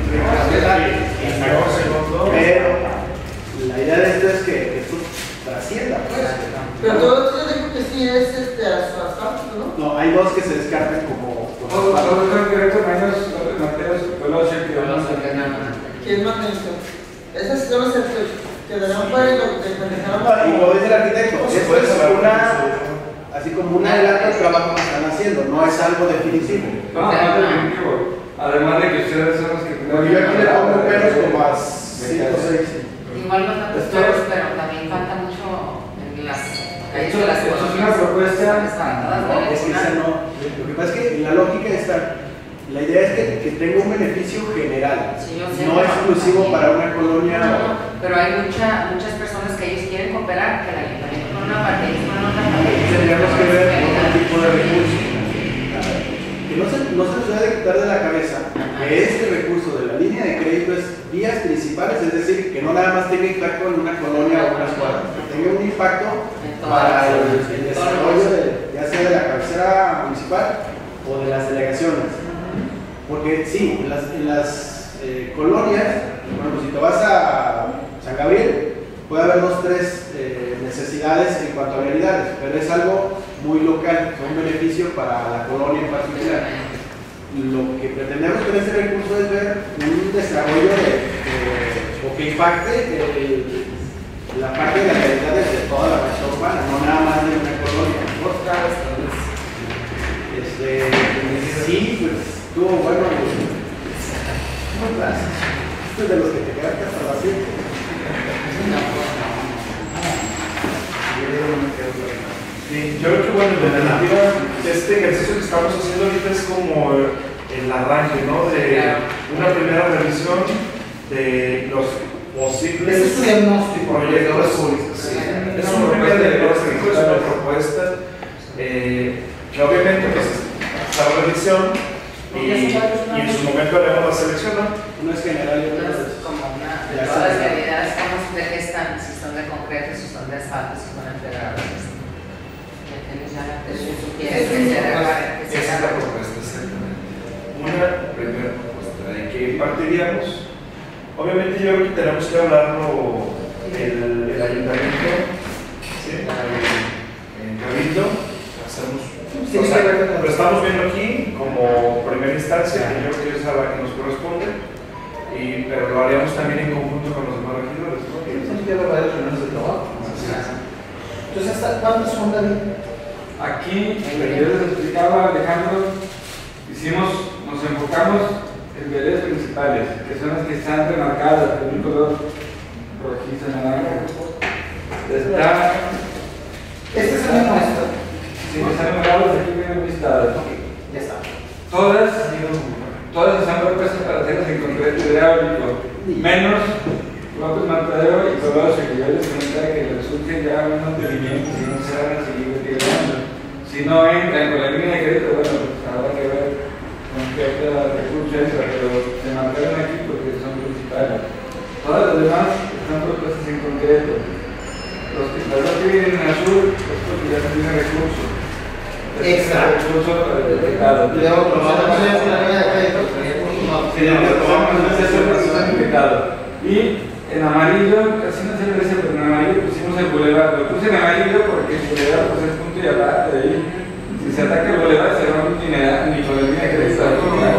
pero la idea de esto es que esto trascienda. Pues. Pero todo esto yo digo que sí es este, asfalto, ¿no? No, hay dos que se descartan como. como Todos los directos menos Mateos Veloce que vamos a ¿Quién más necesita? Esas son las que darán para lo que dejaron. Y lo dice el arquitecto, esto es una. Así como un adelanto del trabajo que están haciendo, no es algo definitivo. No, no es definitivo. Además de que ustedes son los que Porque yo aquí le pongo pelos como a cinco o seis. Igual no tantos peros, pero también falta mucho en las calles de las Esto cosas. es una propuesta. No, es que esa no. Lo que pasa es que la lógica está. La idea es que, que tenga un beneficio general, Sí, yo sé, no pero exclusivo también- para una colonia. No, no, pero hay mucha, muchas personas que ellos quieren cooperar, que el ayuntamiento con una parte, ellos con otra parte. Tendríamos que ver otro tipo de recursos. Que no se, no se nos debe quitar de la cabeza que este recurso de la línea de crédito es vías principales, es decir, que no nada más tenga impacto en una colonia o unas cuadras, que tenga un impacto para el, el desarrollo de, ya sea de la cabecera municipal o de las delegaciones. Porque sí, en las, en las eh, colonias, bueno, pues si te vas a San Gabriel, puede haber dos, tres eh, necesidades en cuanto a realidades, pero es algo muy local, es un beneficio para la colonia en particular. Lo que pretendemos con este recurso es ver un desarrollo de, de, o que impacte el, la parte de las realidades de toda la región urbana, no nada más de una colonia. Este, sí, pues estuvo bueno. ¿Cómo estás? Esto es de los que te quedaste hasta las siete. Sí, yo creo que bueno, en definitiva, este ejercicio que estamos haciendo ahorita es como el arranque, ¿no? De una primera revisión de los posibles Ese es tu diagnóstico. proyectos. Sí. Es un primer diagnóstico, es una propuesta eh, que obviamente pues, esa revisión y, y en su momento haremos la selección, ¿no? Uno es general y otro Entonces, es... como una, de Ya todas las sé. realidades, ¿cómo de qué están? Si son de concreto, si son de asfalto, si son entregables. Ya tienes ya la tesis, sugieres que se haga, que se Esa es la haga. propuesta, exactamente. Una Primera propuesta. ¿de qué partiríamos? Obviamente yo creo que tenemos que hablarlo el, el ayuntamiento, ¿sí? En Cabildo, hacemos, Sí, o sea, sí, sí. lo estamos viendo aquí como primera instancia, que yo creo que es a la que nos corresponde, y, pero lo haríamos también en conjunto con los demás regidores, ¿no? Entonces ya lo varias reuniones de trabajo. Entonces, ¿hasta cuántos son, David? Aquí, en el video les explicaba Alejandro, hicimos, nos enfocamos en veredas principales, que son las que están remarcadas con un color rojizo naranja. Está, Este es el mismo esto. si están numerados, aquí vienen listadas. Ya está. Todas, todas están propuestas para hacerlas en concreto hidráulico, menos López Matadero y Colosio, que yo les comentaba que resulte ya un mantenimiento si no se van a seguir retirando. Si no entran con la línea de crédito, bueno, pues habrá que ver con qué otra recurso entra, pero se marcaron aquí porque son principales. Todas las demás están propuestas en concreto. Los que, las dos que vienen en azul es porque ya no tienen recursos. Extra. Recurso para el detectado. Luego, como se pone en la línea de crédito, y en amarillo, casi no se le dice, pero en amarillo pusimos el bulevar. Lo puse en amarillo porque el bulevar pues, es punto y aparte ahí. Si se ataca el bulevar, se va a un itinerar ni con el línea que está.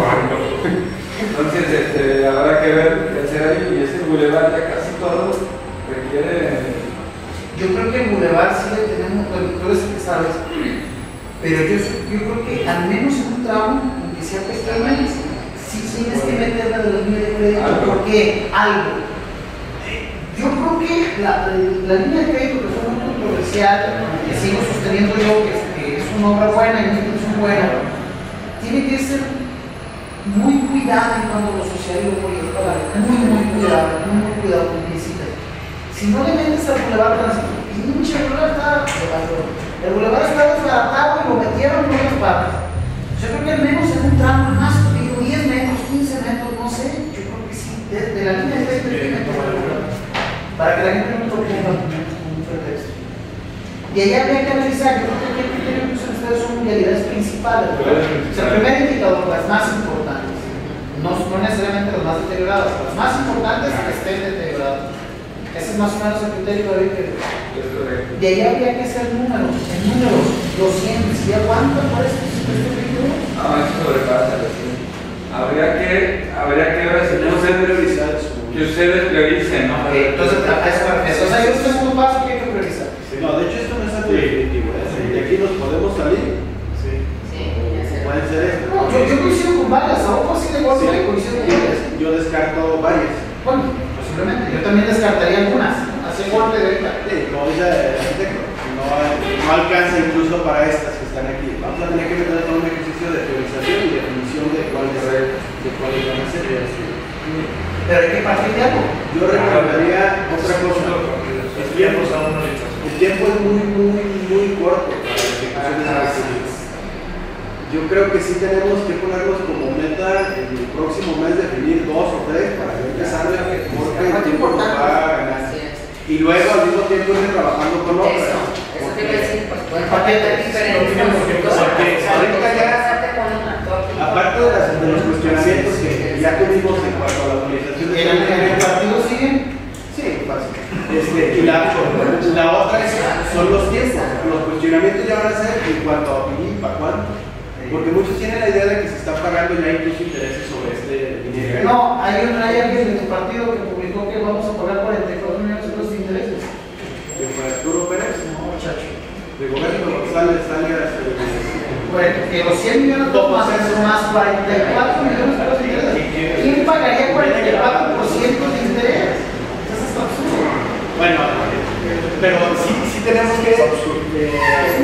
Entonces, este, habrá que ver qué hacer ahí. Y ese bulevar ya casi todo requiere. yo creo que el Boulevard sí le tenemos, bueno, tú eres el que sabes, pero yo, yo creo que al menos en un tramo, aunque sea pequeño, sí tienes que meterla de la línea de crédito, porque algo. Yo creo que la, la línea de crédito, que fue muy controversial, que sigo sosteniendo yo que es, que es una obra buena y una institución buena, tiene que ser muy cuidada en cuanto a lo social y lo político, muy, muy cuidado, muy, muy cuidado con quien cita. Si no le metes al Boulevard Tránsito, pinche Boulevard está, el Boulevard está desbaratado y lo metieron en otras partes. Yo creo que al menos en un tramo más, digo, diez metros, quince metros, no sé, yo creo que sí, de, de la línea de crédito, para que la gente no lo ponga como un pretexto. Y ahí habría que analizar, yo creo que el criterio que usan ustedes son realidades principales. O sea, el primer indicador, las más importantes, no, no necesariamente las más deterioradas, las más importantes que estén deterioradas. Ese es más o menos el criterio de que Es correcto. de ahí habría que hacer números, en números, doscientos, si aguanta por este periodo. No, eso sobrepasa la cien. Habría que, habría que ver si Tenemos que ustedes, revisar su... que ustedes prioricen, ¿no? Ok, entonces, a eso me refiero. Entonces, hay un segundo paso que hay que priorizar. No, de hecho esto no es algo definitivo, ¿eh? De aquí nos podemos salir, Sí. Sí, ya sé. pueden ser esto. No, yo, yo coincido con varias, aún así de golpe Sí. coincido con varias. Yo descarto varias. Bueno, posiblemente, yo también descartaría algunas, así golpe de ahorita. Sí, como dice el arquitecto, no, no alcanza incluso para estas que están aquí. Vamos a tener que meter todo un ejercicio de priorización y definición de cuáles de cuáles van a ser. Pero hay que partir de algo. Yo recomendaría otra cosa. El tiempo está una orientación. El tiempo es muy, muy, muy corto para la ejecución de esas actividades. Yo creo que sí tenemos que ponernos como meta en el próximo mes definir dos o tres para que empezar a ver porque el tiempo nos va a ganar. Así es. Y luego al mismo tiempo ir trabajando con otras. Eso, eso te iba a decir, pues pueden Porque- partir diferentes consultoras. porque ahorita ya- Hacerte con un actor. Aparte de, las, de los cuestionamientos que ya tuvimos en cuanto a la utilización de ¿En el, en el partido siguen? sí, fácil. Este, y la, la otra es, son los tiempos. Los cuestionamientos ya van a ser en cuanto a y para cuánto. Porque muchos tienen la idea de que se está pagando ya incluso intereses sobre este dinero. No, hay, un, hay alguien de tu partido que publicó que vamos a pagar cuarenta y cuatro millones de pesos de intereses. ¿De Arturo Pérez? No, muchacho. De gobierno sale, sale a Bueno, que los cien millones de pesos más, más cuarenta y cuatro millones de pesos de intereses. ¿Quién pagaría cuarenta y cuatro por ciento de interés? Eso es absurdo. Bueno, pero sí, sí tenemos que. Eh,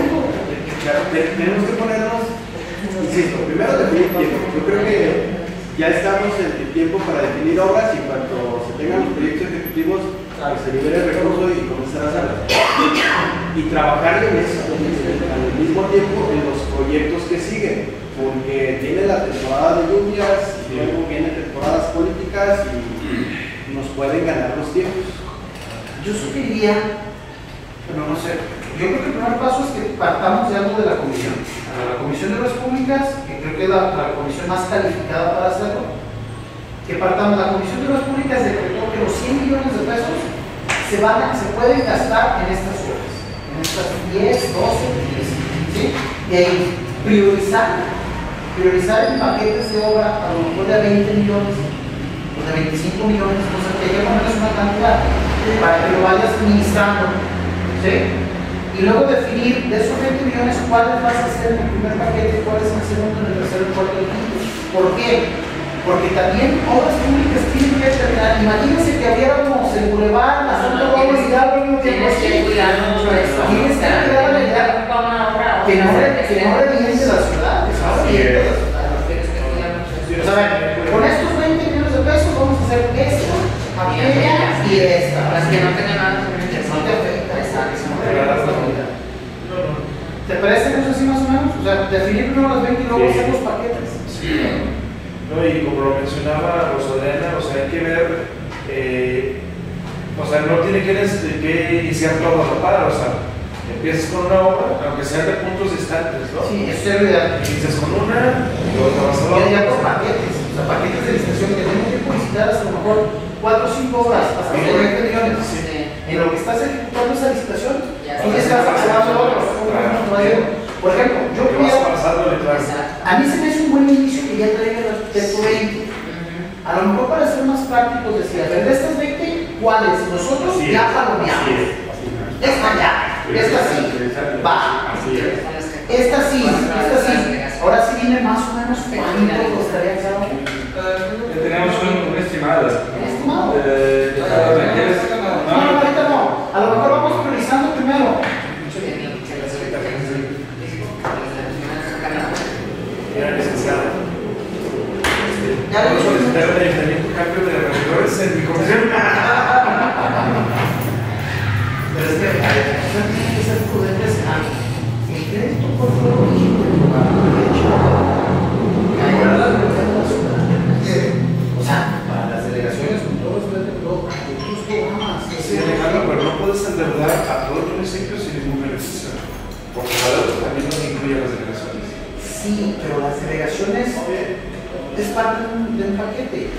claro, te- tenemos que ponernos. Insisto, primero definir tiempo. Yo creo que ya estamos en el tiempo para definir obras y cuando se tengan los proyectos ejecutivos, pues se libere el recurso y comenzar a hacerlas. y trabajar en eso al mismo tiempo en los proyectos que siguen, porque tiene la temporada de lluvias y luego vienen temporadas políticas y nos pueden ganar los tiempos. Yo sugeriría, pero no sé, yo creo que el primer paso es que partamos de algo de la comisión. La Comisión de Obras Públicas, que creo que es la, la comisión más calificada para hacerlo, que partamos, la Comisión de Obras Públicas decretó que los cien millones de pesos se, van a, se pueden gastar en estas obras, en estas diez, doce, quince, ¿sí? Y ahí priorizar, priorizar en paquetes de obra a lo mejor de veinte millones o de veinticinco millones, o sea, que ya es una cantidad para que lo vayas administrando, ¿sí? Y luego definir de esos veinte millones cuáles vas a hacer en el primer paquete, cuáles en el segundo, en el tercero, el cuarto y el quinto. ¿Por qué? Porque también obras públicas tienen que terminar. Imagínense que abriéramos el bulevar, la Santa Rosa y algo mismo tiempo. Tienes que cuidar mucho eso. Tienes que cuidar la idea que no reviente la ciudad, que no reviente la ciudad. O sea, con estos veinte millones de pesos vamos a hacer esta, aquella y esta. Las que no tengan nada que ver. No te afecta, exacto. ¿Te parece que eso así más o menos? O sea, definir primero las veinte y luego hacer los paquetes. Sí. No, y como lo mencionaba Rosalena, o sea, hay que ver, eh, o sea, no tiene que, que iniciar todo a la par, o sea, empiezas con una obra, aunque sean de puntos distantes, ¿no? Sí, eso es ideal. Inicias con una, y luego te vas a la otra. Y ya por paquetes, o sea, paquetes de licitación que tenemos que publicitar hasta a lo mejor cuatro o cinco horas, hasta Sí. veinte millones. Sí. En lo que estás ejecutando esa licitación, Ya tú ya estás acabando otro. Por ejemplo, yo Te vas pudiera, pasándole, claro. a mí se me hace un buen inicio que ya traiga el arquitecto veinte. A lo mejor para ser más prácticos decir, a ver, de estas veinte, ¿cuáles? Nosotros Así ya es, palomeamos. así es. Esta ya, esta sí, va. Así es. Esta sí, esta sí. Ahora sí viene más o menos cuánto costaría cada uno. Ya tenemos un, un estimado. Estimado. Eh, ¿quieres? No, no, ahorita no. A lo mejor vamos priorizando primero. Mira, licenciado. Ya le Vamos a dije. solicitar el ayuntamiento cambio de regidores en mi comisión. Pero es que, a ver, ustedes tienen que ser prudentes a el crédito por todo México en lugar de hecho. O sea, para las delegaciones, con todo respeto, todo, otros programas. Sí, Alejandro, pero no puedes endeudar a todo el municipio sin ningún beneficio. Porque la deuda también no incluye a las delegaciones. Sí, pero las delegaciones es parte de un, de un paquete.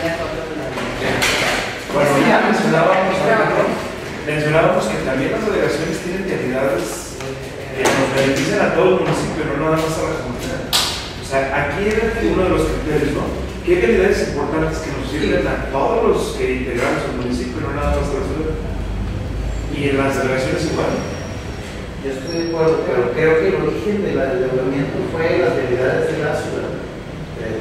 Bueno, ya mencionábamos, Alejandro, mencionábamos que también las delegaciones tienen vialidades que nos benefician a todo el municipio, no nada más a la comunidad. O sea, aquí era uno de los criterios, ¿no? ¿Qué vialidades importantes que nos sirven a todos los que integramos el municipio, no nada más a la ciudad? Y en las delegaciones igual. Yo estoy de acuerdo, pero creo que el origen del endeudamiento fue las debilidades de la ciudad. Eh,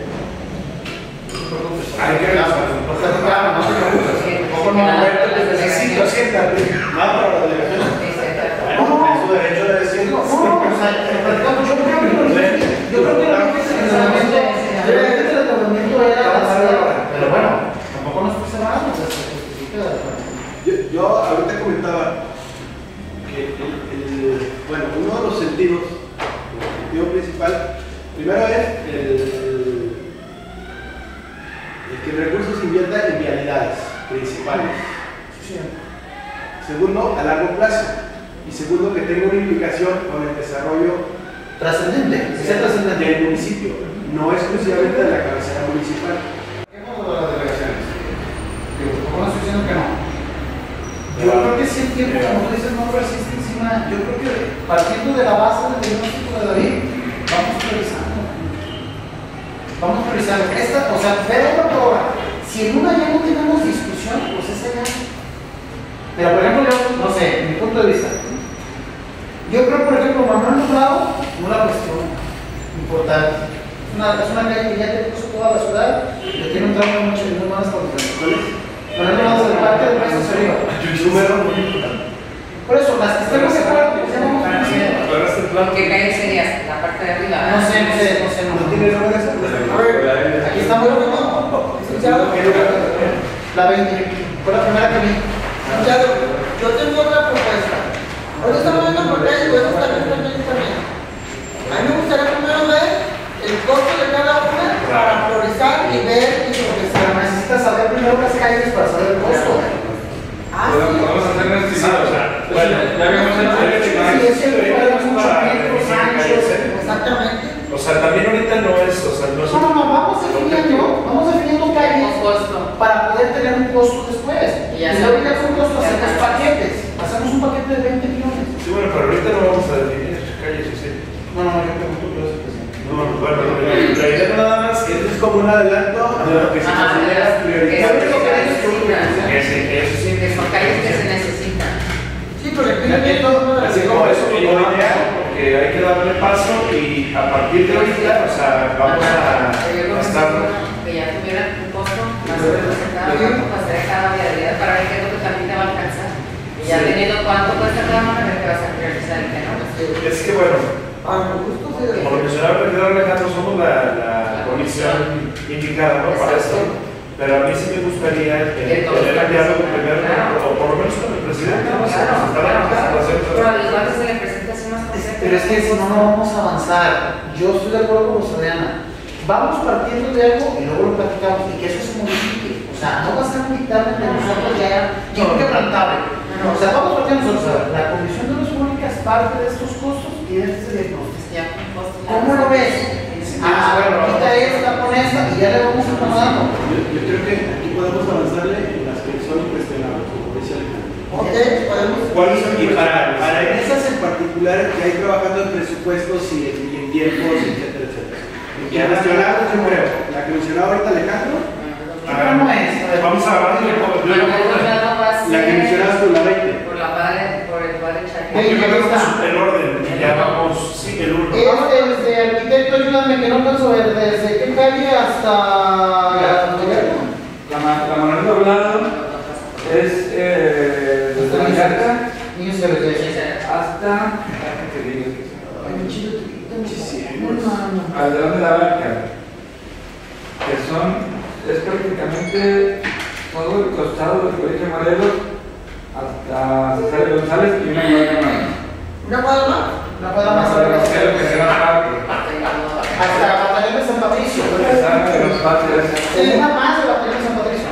Hay que revisarlo. no te preocupes, no te preocupes. Tampoco no, Necesito, siéntate. Nada para la delegación. Bueno, es su derecho de decirlo. No, no, o sea, yo creo que el origen, yo creo que el origen del endeudamiento, el origen del endeudamiento era la ciudad. Pero bueno, tampoco nos estoy cerrando, o sea, se justifica. Yo, yo ahorita comentaba que el, el- bueno, uno de los sentidos, el sentido principal, primero es el, el- el que el recurso se invierta en vialidades principales. Segundo, a largo plazo. Y segundo, que tenga una implicación con el desarrollo Trascendente, que sea trascendente. del municipio, no exclusivamente de la cabecera municipal. ¿Qué modo de las delegaciones? Digo, ¿cómo no estoy diciendo que no? Yo creo que si el tiempo, como tú dices, no persiste encima. Yo creo que partiendo de la base del diagnóstico de David, vamos priorizando. Vamos priorizando. Esta, o sea, ver otra por hora. Si en una ya no tenemos discusión, pues esa ya. Pero por ejemplo, yo, no sé, en mi punto de vista, yo creo, por ejemplo, Manuel Nublado, una cuestión importante. Es una, es una calle que ya te puso toda la ciudad, que tiene un tramo mucho muy más convencionales. Manuel Nublado del parque del País arriba. Número muy importante. Por eso, las que estemos de acuerdo, pues ya vamos conociendo. ¿Cuál es el plan? ¿Qué calle sería? ¿La parte de arriba? No sé, no sé, no sé, no. ¿No tiene nombre esa? A ver, aquí estamos, ¿no? Escuchado. La veinte, fue la primera que vi. Escuchado, yo tengo otra propuesta. Ahorita estamos y ver y Pero sopesar. necesitas saber primero las calles para saber el costo. Ah, Podemos sí. podemos hacer un Sí, estimado. o sea, bueno, ya habíamos hecho el Sí, estimado. es que hay muchos metros anchos. Exactamente. O sea, también ahorita no es, o sea, no es No, no, no, vamos definiendo, vamos definiendo calles Con costo. para poder tener un costo después. Y Y ya luego sabes. ya con costo Ya hacemos sabes. paquetes. Hacemos un paquete de veinte millones. Sí, bueno, pero ahorita no vamos a definir calles, sí. No, no, yo pregunto por eso, presidente. No, no, bueno, la idea nada más es Esto es como un adelanto de lo que se Ajá, considera que prioridad. eso es lo que necesitan. que sí, eso sí. Que son calles que se necesitan. Sí, pero el cliente todo. Así como eso, como idea, porque hay que darle paso y a partir de ahorita, o sea, vamos a, Yo creo a que estar. que ya tuvieran un costo más o menos en cada uno, para hacer cada vialidad para ver qué es lo que también te va a alcanzar. Y ya Sí. teniendo cuánto cuesta cada uno, a ver qué vas a priorizar y qué no. Es que bueno, Ah, me gusta usted. como lo mencionaba el regidor Alejandro, somos la, la comisión indicada, ¿no? Para esto. Pero a mí sí me gustaría eh, tener el diálogo primero, o por lo menos con el presidente, ¿no? O sea, Claro, estar claro, en la claro. situación. Pero a los barrios se les presenta así más conceptos. Pero es que si no, no vamos a avanzar. Yo estoy de acuerdo con Adriana. Vamos partiendo de algo y luego lo platicamos y que eso se modifique. O sea, no va a ser un dictamen de nosotros ya inquebrantable. O sea, vamos partiendo nosotros. A ver, la Comisión de Obras Públicas parte de estos costos y de este diagnóstico. Ya, con costos. ¿Cómo lo ves? Ah, quita esta, pon esta y ya le vamos acomodando. Yo, yo creo que aquí podemos avanzarle en las que son incuestionables, como dice Alejandro. Ok, podemos. ¿Cuáles son Y para, para, para esas en particular que hay trabajando en presupuestos y, y en tiempos, etcétera, etcétera. Y mencionados, yo creo, la que mencionaba ahorita Alejandro, ¿Qué tramo es? A ver, Vamos a hablar de la que mencionabas tú, la veinte. Por la padre, por el padre Chaque. Ey, Yo creo que está. vamos el orden y ya vamos, sí, el uno. Es desde arquitecto, ayúdame que no alcanzo a ver, desde qué calle hasta. La, ma- la Manuel Doblado es eh, desde la Yarda Niños se les hasta. ah, ¿qué te digo? Muchísimo. Alrededor de la Barca, que son, es prácticamente todo el costado del Colegio Morelos hasta César González y una cuadra más. ¿Una cuadra más? una cuadra más arriba. Es lo que se llama parque. Hasta la batallón de San Patricio. Esa de los patios. Sí, una más de la batallón de San Patricio.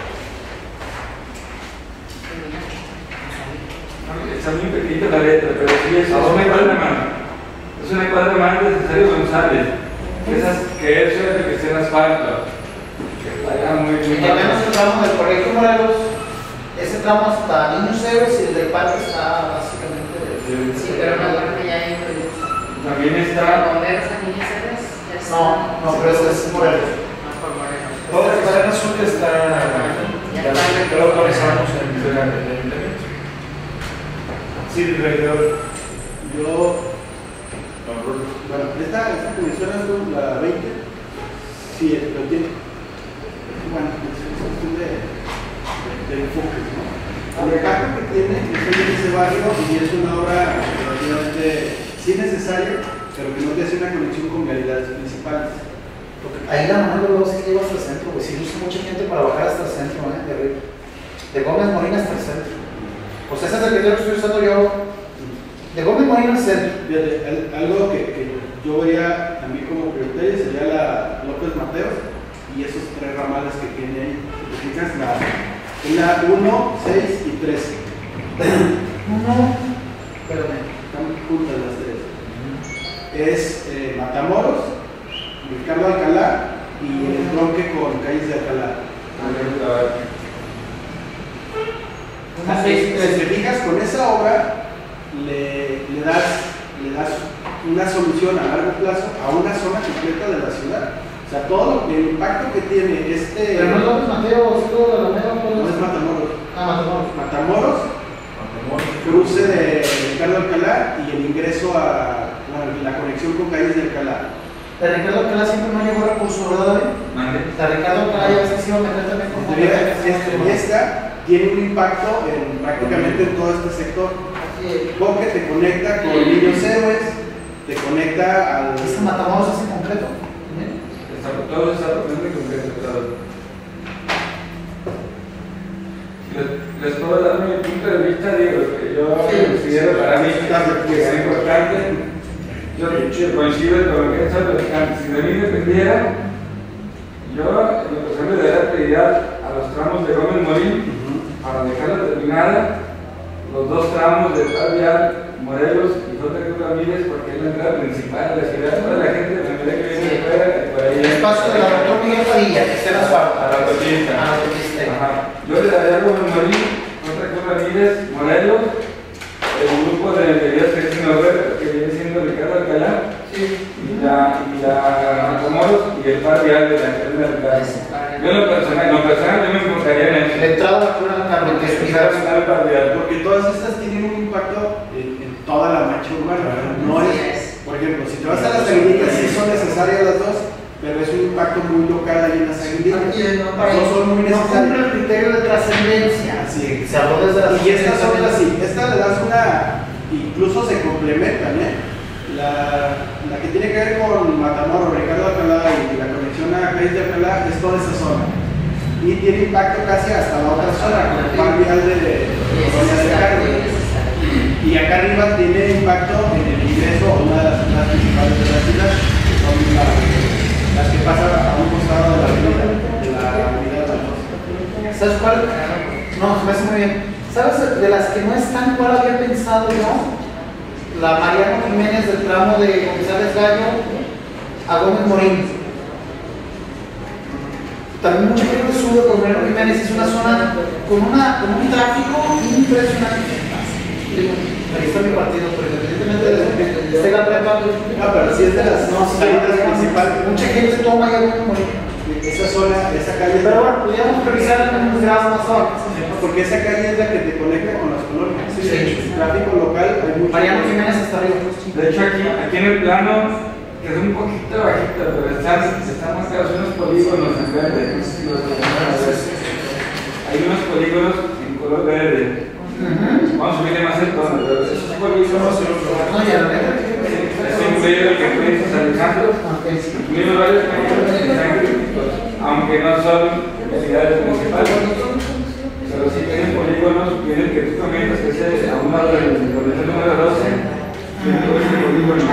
Está muy pequeñita la letra, pero sí es, es una cuadra más. Es una cuadra más de Cesario González. Esas, que eso es lo que está en asfalto. Que está ya muy Y muy tenemos el tramo del Colegio Morelos, ese tramo hasta Niños Héroes y el del parque está básicamente. Sí, pero no, creo que ya hay un proyecto. También Para está. bomberos a niños héroes, ya está. No, no, pero ese es Morelos. No, por Morelos. Todo lo que está en azul está, ya lo autorizamos en el ayuntamiento. Sí, regidor. Yo, bueno, esta, esta que mencionas tú, la veinte, sí, lo tiene. Bueno, es es cuestión de, de, de enfoque, ¿no? El impacto que tiene es en ese barrio y es una obra relativamente, sí necesaria, pero que no te hace una conexión con vialidades principales. Ahí la mano luego sí que iba hasta el centro, pues sí usa mucha gente para bajar hasta el centro, ¿eh? De arriba. De Gómez Molina hasta el centro. Pues ese es el criterio que estoy usando yo. De Gómez Molina al centro. Fíjate, al- algo que, que yo vería a mí como prioritario sería la López Mateos y esos tres ramales que tiene ahí. Si te fijas, la, la uno, seis y trece. Uno, perdón. Están juntas las tres. Es eh, Matamoros, Ricardo Alcalá y el entronque con calles de Alcalá. Uno, Si seis, tres. te fijas, con esa obra le, le, das, le das una solución a largo plazo a una zona completa de la ciudad. O sea, todo lo- el impacto que tiene este. Pero no es López Mateo, es todo de la mera. no es Matamoros. Ah, Matamoros. Matamoros, cruce de Ricardo Alcalá y el ingreso a bueno, la conexión con calles de Alcalá. De Ricardo Alcalá siempre no llegó recurso, ¿verdad, David? Mande. De Ricardo Alcalá ya se iba a meter también con En teoría, esta, y esta tiene un impacto en prácticamente en todo este sector. Así es. Porque te conecta con Niños Héroes, te conecta al. Este Matamoros es en concreto. Está, todo está totalmente concretado. Les, les puedo dar mi punto de vista, digo, que yo Sí. considero para mí que es importante. Yo, yo coincido con lo que está platicando. Si de mí dependiera, Yo, en lo personal, le daría prioridad a los tramos de Gómez Morín para dejarla terminada, los dos tramos de Par Vial, Morelos y J. Cruz Ramírez, porque es la entrada principal de la ciudad. Toda la gente de la medida que viene de fuera, por ahí. El espacio de la doctor Miguel Padilla, que está en la suave. A la autopista. A la autopista. Ajá. Yo le daría a Gómez Morín, J. Cruz Ramírez, Morelos, el grupo de Medidas que es Noruega, que viene siendo Ricardo Alcalá, sí. y la, y la Matamoros y el Par Vial de la Carrera del Carmen. Yo en lo personal, en lo personal yo me enfocaría en eso. La entrada a la Cura del Carmen, que es porque todas estas tienen un impacto en, en toda la mancha urbana. No es, por ejemplo, si te vas a las Saguinitas, sí son necesarias las dos, pero es un impacto muy local ahí en las Saguinitas. Las dos son muy no cumple necesarias. el criterio de trascendencia. Así es. Se habló desde las Y estas son las, sí, esta le das una, incluso se complementan, ¿eh? La, la que tiene que ver con Matamoros, Ricardo Alcalá y la conexión a Caíz de Alcalá es toda esa zona. Y tiene impacto casi hasta la otra zona, con el Par Vial de Colonia del Carmen. Y acá arriba tiene impacto en el ingreso a una de las ciudades principales de la ciudad, que son la, las que pasan a un costado de la avenida, de la avenida de la Rosa. ¿Sabes cuál? No, se me hace muy bien. ¿Sabes de las que no están, cuál había pensado yo? La Mariano Jiménez del tramo de González Gallo a Gómez Morín. También mucha gente sube por Mariano Jiménez, es una zona con, una, con un tráfico impresionante. Ahí está mi partido, por ejemplo, evidentemente de la prepa. No, pero si es de las no, salidas principales. Mucha gente toma ya Gómez Morín. Esa zona, esa calle. Pero bueno, podríamos revisar en un grado más abajo. Porque esa calle es la que te conecta con las colonias. Sí, sí. El tráfico local hay mucho. Mariano Jiménez hasta arriba. De hecho, aquí, aquí en el plano, que es un poquito bajito, pero están, están marcados unos polígonos en verde. Hay unos polígonos en color verde. Uh-huh. Vamos a subirle más el tono, pero esos polígonos no, ya lo veo. Es incluido el que fue en San Alejandro. Incluimos varios polígonos que están críticos, aunque no son ciudades municipales. Pero si tienen polígonos, tienen que tú comentas que es a un lado del número doce. Tienen todo este polígono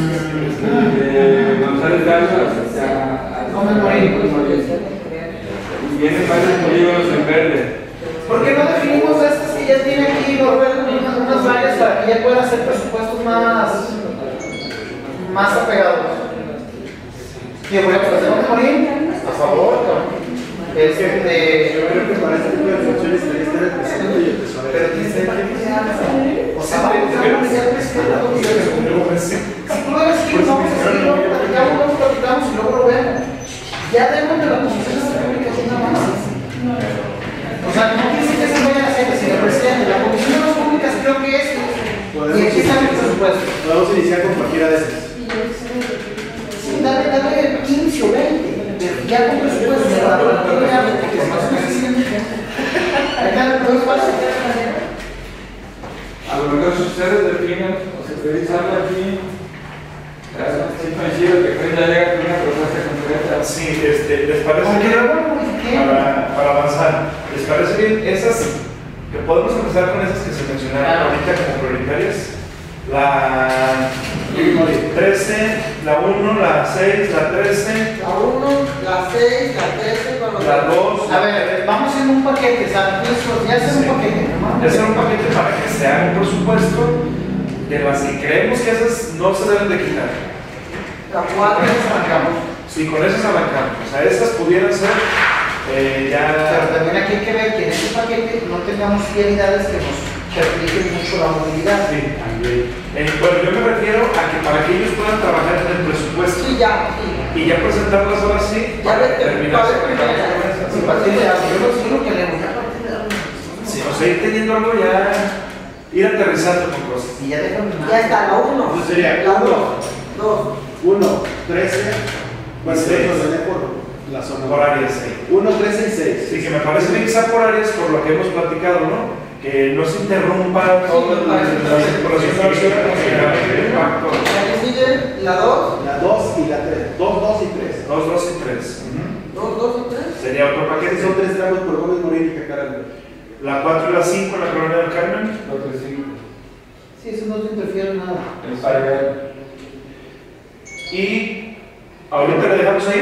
de González Gallo hasta Gómez Morín. Y vienen varios polígonos en verde. ¿Por qué no definimos estas que ya tiene aquí unas, unas varias para que ya puedan hacer presupuestos más, más apegados? Sí, por ejemplo, de Gómez Morín, a favor, es de... Yo creo que para este tipo de funciones debería estar el presidente y el tesorero. Pero tiene que ser o sea, vamos a ser presidente. Si tú lo ves que vamos a seguir, luego platicamos, luego platicamos y luego lo vemos. Ya dentro de la posición de la comunicación nada más. O sea, no quiere decir que se vayan a hacer, sino el presidente. La Comisión de Obras Públicas creo que es. Y aquí está el presupuesto. Podemos iniciar con cualquiera de esas. Sí, dale, dale quince o veinte. Ya con presupuesto se va a dar porque si no se necesita. Acá no es fácil. A lo mejor si ustedes definen o se priorizan aquí, sí coincido que Fred ya llega con una propuesta concreta. Sí, este, ¿les parece Aunque bien? luego modifiquen. Para, para avanzar, ¿les parece bien esas, que podemos empezar con esas que se mencionaron ahorita como prioritarias? La trece, la uno, la seis, la trece, La uno, la seis, la trece, con los la dos. A ver, vamos en un paquete, ¿sabes? Ya es un paquete, ¿no? Ya hacer un paquete para que se haga un presupuesto de las que creemos que esas no se deben de quitar. La cuatro, arrancamos. Sí, con esas arrancamos. O sea, esas pudieran ser eh, ya. Pero también aquí hay que ver que en este paquete no tengamos vialidades que nos perjudiquen mucho la movilidad. Sí, también. Eh, bueno, yo me refiero a que para que ellos puedan trabajar en el presupuesto sí, ya, sí. y ya presentarlas ahora sí, Ya para vete, terminar. ya vete. Sí, partir de algo, yo lo sigo que leemos. Sí, o sea, ir teniendo algo ya, ir aterrizando con cosas. Y ya déjame Ya está, la uno. Entonces sería La uno, dos. Dos. uno, trece, bueno, seis. nos gané por la zona. Por áreas, sí. uno, trece y seis. Sí, que me parece bien que sea por áreas por lo que hemos platicado, ¿no? Que no se interrumpa todo el proceso de impacto. La que sigue, la dos. La dos y la tres. dos, dos y tres. dos, dos y tres. Dos, dos y tres. Sería otro paquete. Son tres tramos por Gómez Morín y Cacaral. La cuatro y la cinco en la colonia del Carmen. Otro cinco. Sí, eso no te interfiere en nada. El Pargal. Y ahorita le dejamos ahí.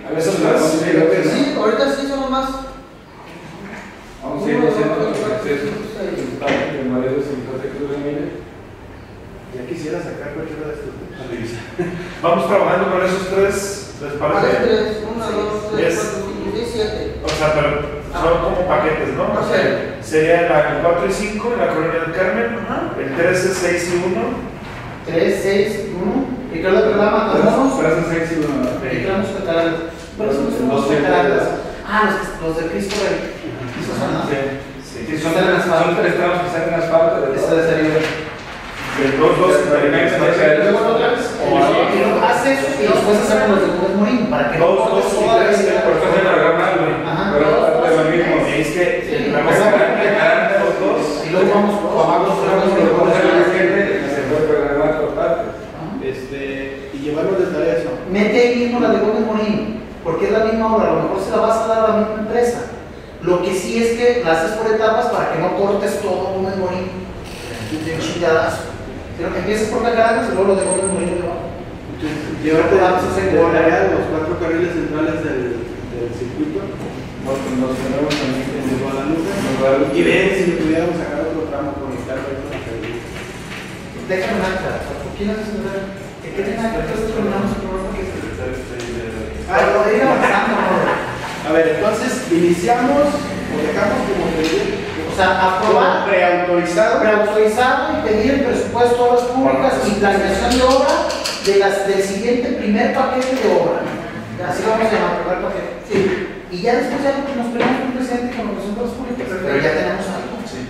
A veces las Sí, creo que Sí, ahorita sí son más. Vamos a ir haciendo los accesos en parte de Morelos y José Cruz Ramírez. Ya quisiera sacar cualquiera de estos. Vamos trabajando con esos tres, ¿les ¿Cuáles parece? tres? Uno, dos, tres, Es- cuatro, cinco, seis, siete. O sea, pero son como paquetes, ¿no? Ok. Sería la cuatro y cinco en la Colonia del Carmen, el trece, seis y uno. tres, seis, uno. Ricardo Perlama, Matamoros. Frase sexy, uno. Y Ramos Cataratas. ¿Cuáles son los Los de- cataratas? Ah, los, los de Cristo Rey. Esos son, ¿no? Sí, sí, son, son tres tramos que salen en asfalto. De Esa de serie. El dos, dos, Luego otra vez. Y luego hace eso y después hacemos los de Gómez Morín para que no Dos, cortes dos, toda la tres, vida. por Por eso se lo mal, güey. Ajá. Pero parte de lo mismo. Y es que Sí, la o cosa sea, que quedan los dos. Y luego vamos por abajo, Vamos a luego proponer a la vamos gente que se puede programar por partes. Este, y llevarnos de tarea eso. mete ahí mismo la de Gómez Morín, porque es la misma obra, a lo mejor se la vas a dar a la misma empresa. Lo que sí es que la haces por etapas para que no cortes todo Gómez Morín de un chingadazo. Pero que empieces por Cataratas y luego lo de Gómez Morín debajo. Llevarte de tarea los cuatro carriles centrales del, del circuito. Nos tenemos también De en Guadalupe. Y ver si le pudiéramos sacar otro tramo conectarlo ahí con la carrilera. Déjame una ¿por qué no haces una? ¿Qué tiene nada que ver? Entonces terminamos el programa que Ah, lo de ir avanzando, ¿no? A ver, entonces iniciamos o dejamos como pedir. O sea, aprobar, preautorizado. preautorizado y pedir el presupuesto de obras públicas y planeación de obra de las, del siguiente primer paquete de obra. Así lo vamos a llamar, primer paquete. Sí. Y ya después ya nos ponemos un presente con los obras públicas, pero ya tenemos algo. Sí.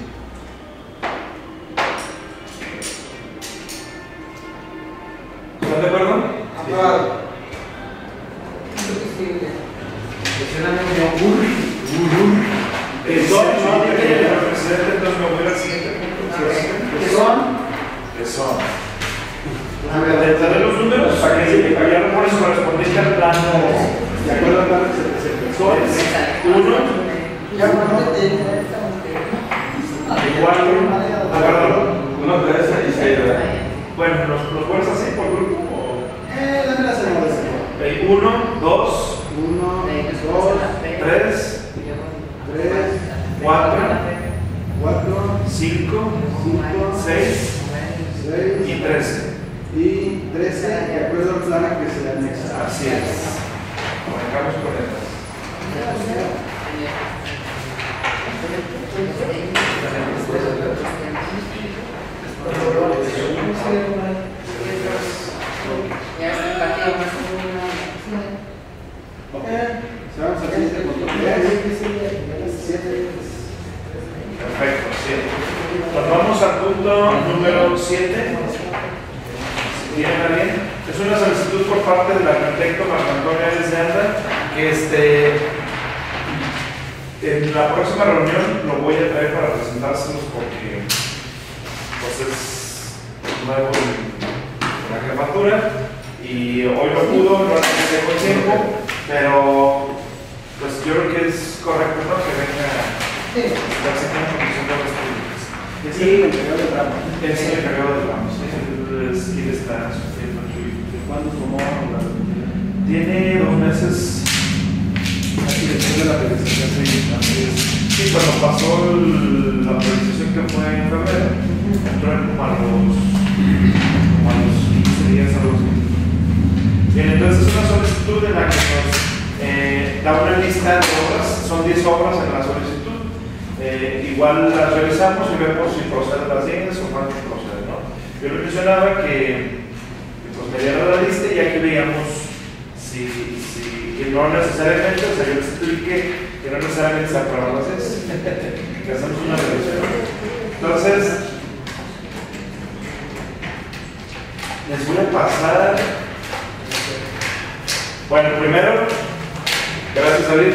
¿Están de acuerdo? Aprobado. Indiscutible. Presioname un yogur. El dos, no, que tiene el presidente, entonces me voy al siguiente punto. ¿Qué son? Que son. De tener los números, para que ya no pones correspondiente al plano. De acuerdo al plan que se presentó. Uno, Ya probablemente. cuatro, ah, perdón. Uno, tres y seis, ¿verdad? Bueno, ¿los, los pones así por grupo? O? Eh, dame la segunda. Eh, uno, dos, Uno, dos, tres, tres, cuatro, cuatro, cinco, cinco, seis seis y trece. y trece, de acuerdo al plan que se anexa. Así es. Arrancamos con estas. Ya es el partido más uno. Ok, se vamos al siguiente punto. siete. Perfecto, siete. Nos vamos al punto número siete. Si tienen a bien. Es una solicitud por parte del arquitecto Marco Antonio Arias de Anda, que este, en la próxima reunión lo voy a traer para presentárselos porque pues, es nuevo en la jefatura y hoy no pudo, no le con tiempo, pero pues yo creo que es correcto, ¿no? Que venga Sí. la sección de obras públicas. Es el encargado de tramo. Es el encargado de tramos, ¿sí? Él es quien está sufriendo el ¿De cuándo tomó la Tiene dos meses. Aquí después de la presentación? Sí, así es. Sí, cuando pasó el- la presentación que fue en febrero, entró en como a los, como a los quince días a los Bien, entonces es una solicitud en la que nos eh, da una lista de obras, son diez obras en la solicitud. Eh, igual las revisamos y vemos si proceden las diez o no proceden, ¿no? Yo le mencionaba que, que pues, me dieron la lista y aquí veíamos si, si que no necesariamente, o sea, yo les expliqué que no necesariamente se aprueban las diez, que hacemos una revisión. Entonces, les voy a pasar. Bueno, primero, gracias David.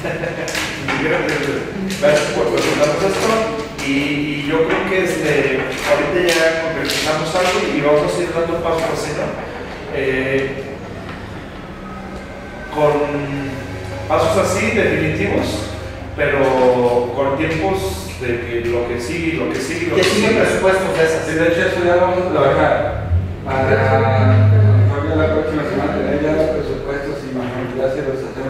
Gracias por presentarnos esto. Y, y yo creo que este, ahorita ya concretizamos algo y vamos a seguir dando pasos así, ¿no? Eh, con pasos así definitivos, pero con tiempos de que lo que sigue, lo que sigue, lo que Que siguen sigue. presupuestos de esas. Sí, de hecho, eso ya lo vamos a trabajar para a lo mejor ya la próxima semana tener ya los presupuestos y más ya se los hacemos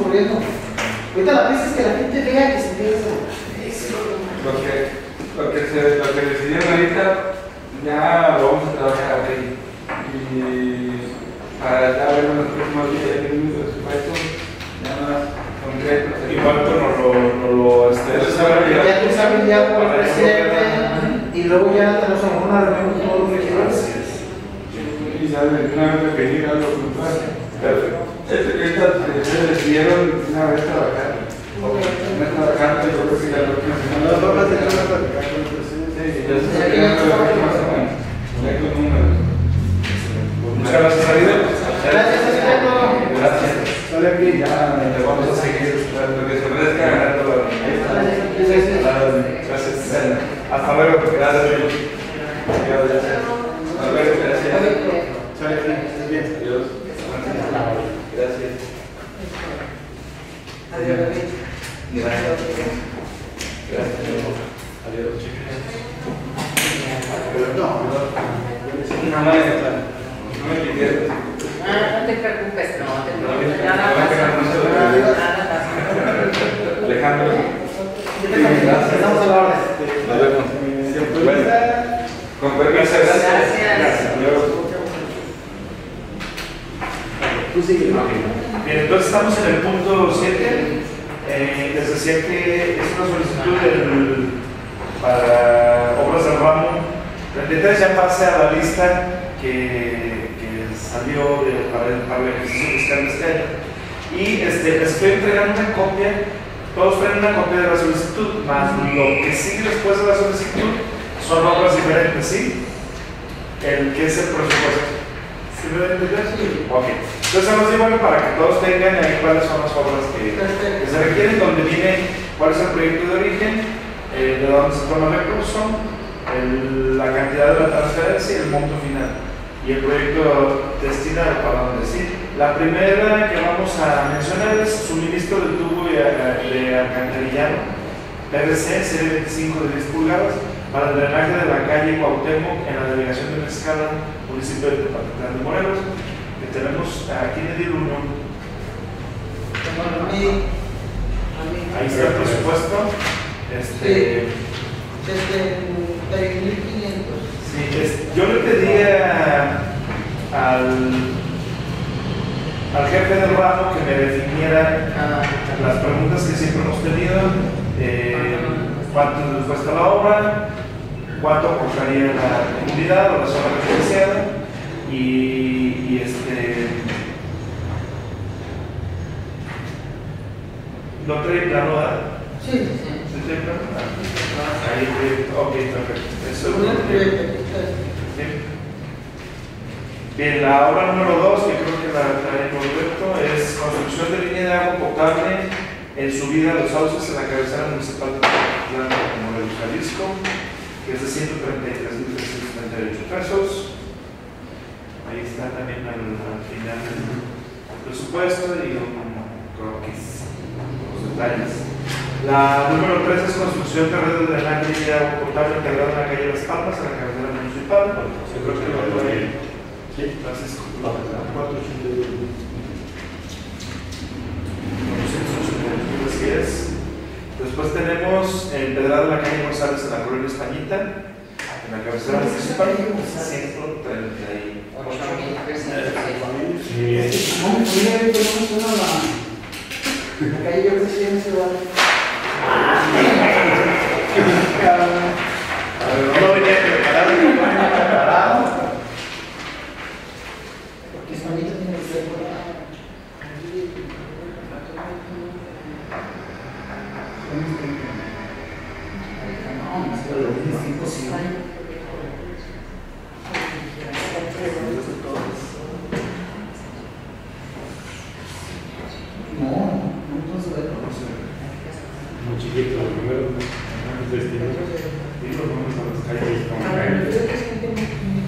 corriendo. Ahorita la prisa es que la gente vea que se empieza. Lo que, lo que, se, lo que decidieron ahorita, ya lo vamos a trabajar ahí. Y para ya ver en los próximos diez minutos, ya más concreto. ¿Y cuánto nos lo, nos lo este, Ya tú sabes ya con el presidente y luego ya tenemos a lo mejor una reunión con todos los regidores. Y ya de una vez definir algo puntual. Perfecto. Estas decidieron una vez trabajar. Una trabajando, yo creo que ya lo que nos Las formas de trabajar con el presidente. ya se está quedando más o menos. Ya con números. Muchas gracias, Ariel. Gracias, Alfredo. Gracias. Sale aquí. Ya le vamos a seguir lo que se ofrezca ganando. Gracias. Hasta luego. Gracias. Gracias. Hasta luego. Gracias. Sale aquí. Estés bien. Adiós. Gracias. Adiós, David. Gracias. Gracias. Adiós. No, No me no me quieres. Ah, no te preocupes, no te preocupes. No, Nada no, pasa. no, no, no, Nada pasa. Alejandro. Gracias. Estamos a la orden. Nos vemos. Bueno, con permiso, gracias. Gracias. Adiós. tú sigue. Bien, entonces estamos en el punto siete. Eh, les decía que es una solicitud del, para obras del ramo treinta y tres, ya pase a la lista que, que salió de, para, el, para el ejercicio fiscal de este año. Y este, les estoy entregando una copia, todos traen una copia de la solicitud, más lo que sigue después de la solicitud son obras diferentes, ¿sí? El que es el presupuesto. ¿Sí me entiendes? Sí. Ok. Entonces vamos a ir para que todos tengan ahí cuáles son las obras que, que se requieren, donde viene cuál es el proyecto de origen, eh, de dónde se toma el recurso, el, la cantidad de la transferencia y el monto final. Y el proyecto destinado para dónde sí. La primera que vamos a mencionar es suministro de tubo de, de alcantarillado P V C serie veinticinco de diez pulgadas para el drenaje de la calle Cuauhtémoc en la delegación de Mezcala, municipio de Tepatitlán de Morelos, que tenemos aquí en el uno. Ahí está el presupuesto. Este, Desde mil quinientos. sí, es, yo le pedí a, al, al jefe del ramo que me definiera uh, las preguntas que siempre hemos tenido. Eh, cuánto nos cuesta la obra, cuánto aportaría la comunidad o la zona residencial y, y este ¿no trae plano? Sí, sí. ¿Sí trae plano? Ah, ahí, ok, perfecto. Eso Una es proyecto. bien. Bien, la obra número dos, que creo que la trae correcto, es construcción de línea de agua potable en subida a los sauces en la cabecera municipal de Tepatitlán de Morelos, Jalisco, que es de ciento treinta y tres mil trescientos treinta y ocho pesos. Ahí está también al, al final el presupuesto y un croquis, los detalles. La número tres es construcción de red de drenaje de agua potable integrada en la calle Las Palmas, en la cabecera municipal. Yo creo que lo trae Francisco. cuatro ochenta y uno. Así es. Después tenemos el pedral de la calle González en la colonia Españita, en la cabecera municipal, ciento treinta y ocho mil trescientos. ¿Cómo fue? ¿Cómo suena la, la calle? Yo creo que ya no se va. No venía preparado, no venía preparado. Porque Españita tiene que ser por Es imposible. No, no entonces muy chiquito, los primeros destinos. Y los vamos a las calles con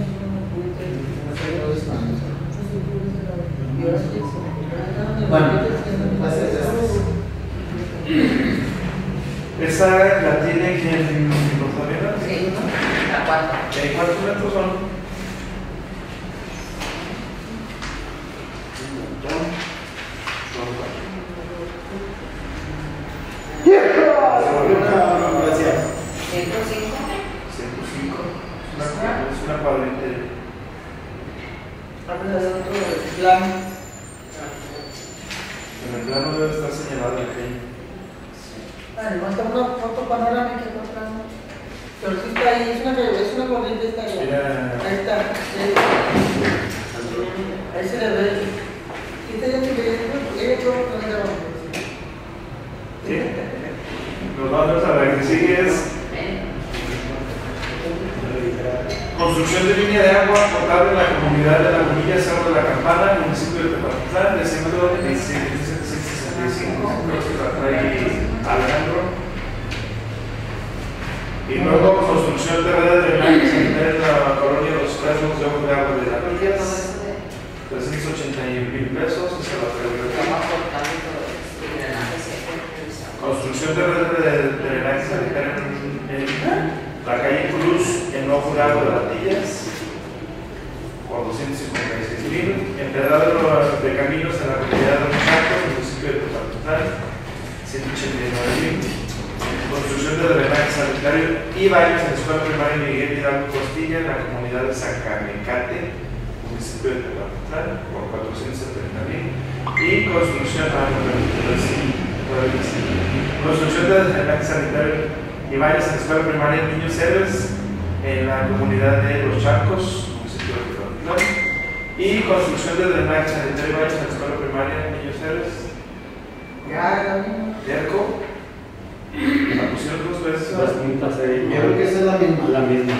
Bueno, gracias, gracias. esa la tiene quien lo sabía. Sí, ¿a cuánto? ¿En cuántos metros son? una, es una cuadrita. Vamos a ver otro plan. En el plano debe estar señalado aquí. Ah, le muestra una foto panorámica con plano. Pero sí está ahí, es una, es una corriente, está ahí. Mira. Ahí está. Ahí, ahí se le ve. ¿Qué te dice que es todo lo que vamos? Sí. Nos vamos a ver que sigue es construcción de línea de agua potable en la comunidad de La Bonilla, Cerro de la Campana, municipio de Tepatitlán, descenso de diecisiete mil setecientos sesenta y cinco, creo que la trae Alejandro. Y luego construcción de red de drenaje sanitario en la colonia Los Fresnos de Agua de Agua de la Villa, trescientos ochenta mil pesos, esa la trae. Construcción de red de drenaje sanitario en la calle Cruz, en Nuevo Jurado de Latillas, por doscientos cincuenta y seis mil. Empedrado de caminos en la comunidad de Los Chancos, municipio de Tepatitlán, ciento ochenta y nueve mil. Construcción de drenaje sanitario y baños en la escuela primaria Miguel Hidalgo Costilla, en la comunidad de San Carmecate, municipio de Tepatitlán, por cuatrocientos setenta mil. Y construcción, ah, no, construcción de drenaje sanitario y baños en la escuela primaria Niños Héroes, en la comunidad de Los Chancos, municipio de Tepatitlán. Y construcción de drenaje sanitario y baños en la escuela primaria Niños Héroes. Ya, también. Terco. La pusieron dos veces. Dos puntos ahí. Yo creo que esa es la misma. La misma.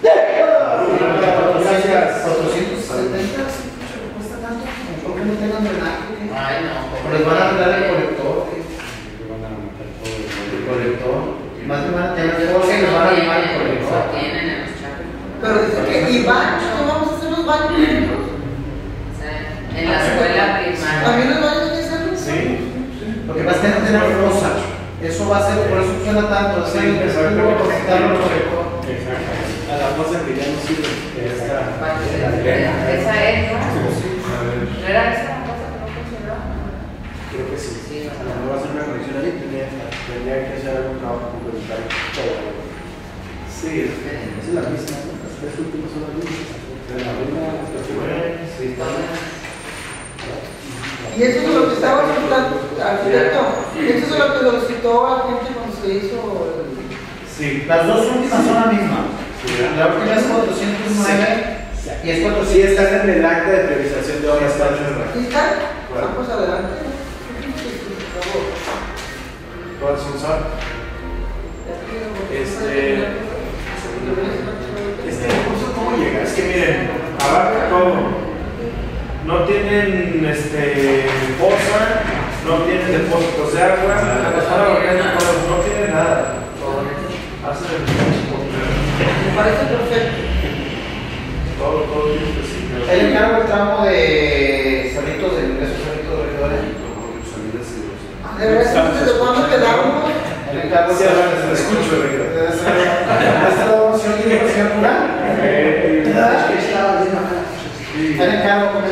Gracias. cuatrocientos setenta, cuesta tanto. ¿Por qué no tengan drenaje? Ay, no. O les van a arreglar el colector. Le van a meter todo El el colector. Más de van a tener cosas y les van a arreglar el colector. Tienen en los chacos. Pero dice que, ¿y baños? ¿No vamos a hacer los baños nosotros? O sea, en la escuela primaria. ¿También los baños hay que hacerlos? Sí. Lo que pasa es que no tener rosa. Eso va a ser, por eso suena tanto. Sí, Sí, exactamente. conectarlo al colector. Exacto. A la cosa que ya no sirve. Esta. Esa es, ¿no? A ver. ¿No era esa la cosa que no funcionaba? Creo que sí. Sí, A lo mejor va a ser una conexión ahí, tendría, tendría que hacer algún trabajo complementario. Todo. Sí, es que. Esa es la misma, ¿no? Las tres últimas son las mismas. La misma, Sí, Y eso es lo que estaba contando, arquitecto. Eso es lo que solicitó a la gente cuando se hizo el... sí. Las dos últimas son la misma. Sí, La última es cuatrocientos nueve y es Sí, cuatrocientos. están en el acta de priorización de obras. Está en el ¿Sí está? Vamos adelante. Por favor. ¿Cuáles son SAT? Este. Este recurso, ¿cómo llega? Es que miren, abarca todo. No tienen este, fosa, no tienen depósitos de agua, están abarcando todo, no tienen nada. Hacen el Me parece perfecto. todo, todo tiene específico. Él encarga el tramo de cerritos de ingresos, cerritos de regidores. De verdad, ¿desde cuándo quedamos? Él encarga Sí, ahora les escucho, Ricardo. ¿Esta moción tiene presión pura? Está en encargo con el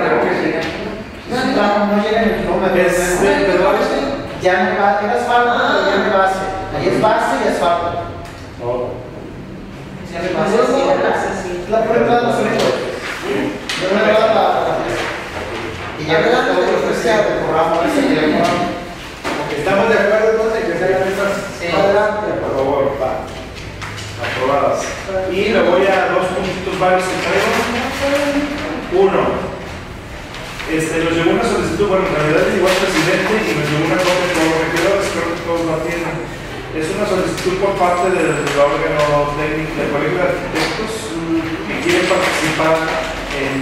no llega en el kilómetro. Es de perdón. Ya no va, era asfalto, pero ya no es base. Ahí es base y asfalto. Todo. Ya no es base. Es la prueba de los cerritos. Yo me voy a la. Y ya queda todo lo que sea de programa, ese teléfono. ¿Estamos de acuerdo entonces en que se hagan estas? Sí. Adelante, Por favor, va. Aprobadas. Y le voy a dos puntitos varios que traigo. Uno, este, nos llegó una solicitud, bueno, en realidad llegó al presidente y nos llegó una copia de todos los regidores, creo que todos la tienen. Es una solicitud por parte del, del órgano técnico del Colegio de Arquitectos que quiere participar en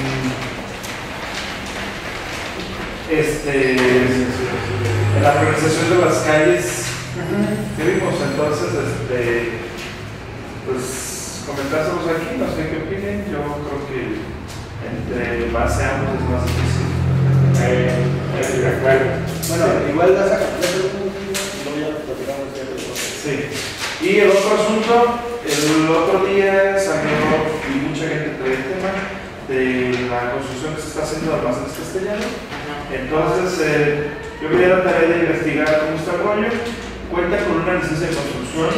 este en la priorización de las calles que vimos. Entonces, este, pues comentárselos aquí, no sé qué opinen. Yo creo que entre más seamos es más difícil. Eh, estoy de acuerdo. Bueno, igual vas a cambiar un no ya lo platicamos ya de eso. Sí. Y el otro asunto, el otro día salió y mucha gente trae el tema de la construcción que se está haciendo de almacenes castellanos. Entonces, eh, yo me di la tarea de investigar cómo está el rollo. Cuenta con una licencia de construcción y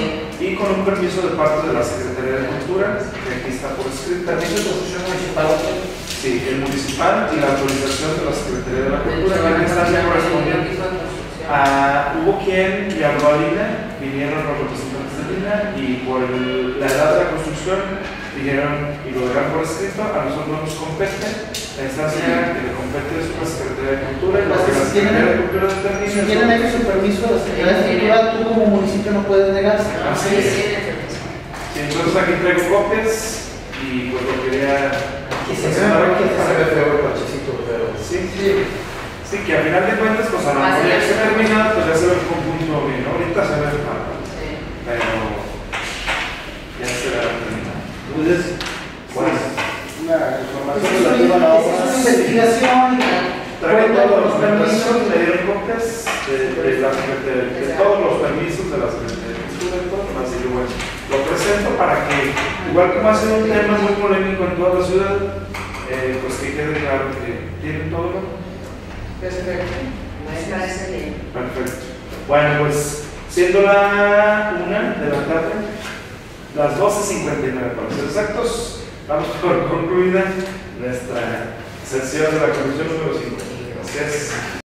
y con un permiso de parte de la Secretaría de Cultura, que aquí está por escrito. Permiso de construcción municipal. Sí, el municipal y la autorización de la Secretaría de la Cultura, que en esta área correspondiente. Ah, hubo quien llamó a Lina, vinieron los representantes de Lina y por el- la edad de la construcción dijeron, y lo dejaron por escrito, a nosotros no nos compete, la instancia que le compete es la Secretaría de Cultura y la Pues, que la si tienen- Secretaría de Cultura determine. Si tienen ellos el permiso de la Secretaría de Cultura, tú como municipio no puedes negarse. Así es. Sí, entonces aquí traigo copias y pues lo quería presentar aquí. Sí, sí. Sí, que al final de cuentas, pues a la hora que se termina, pues ya se ve un conjunto bien, ¿no? Ahorita se ve mal, pero ya se ve terminado. Entonces, Bueno, una información Es relativa a la obra. una investigación. traigo toda la documentación, le dieron copias de, de, la, de, de todos los permisos de las de cultura y todo, así que bueno, lo presento para que, igual como ha sido un tema muy polémico en toda la ciudad, eh, pues que quede claro que tienen todo lo. Perfecto. Me parece bien. Perfecto. Bueno, pues siendo la una de la tarde, las doce cincuenta y nueve para ser exactos, damos por concluida nuestra sesión de la comisión número cinco. Gracias.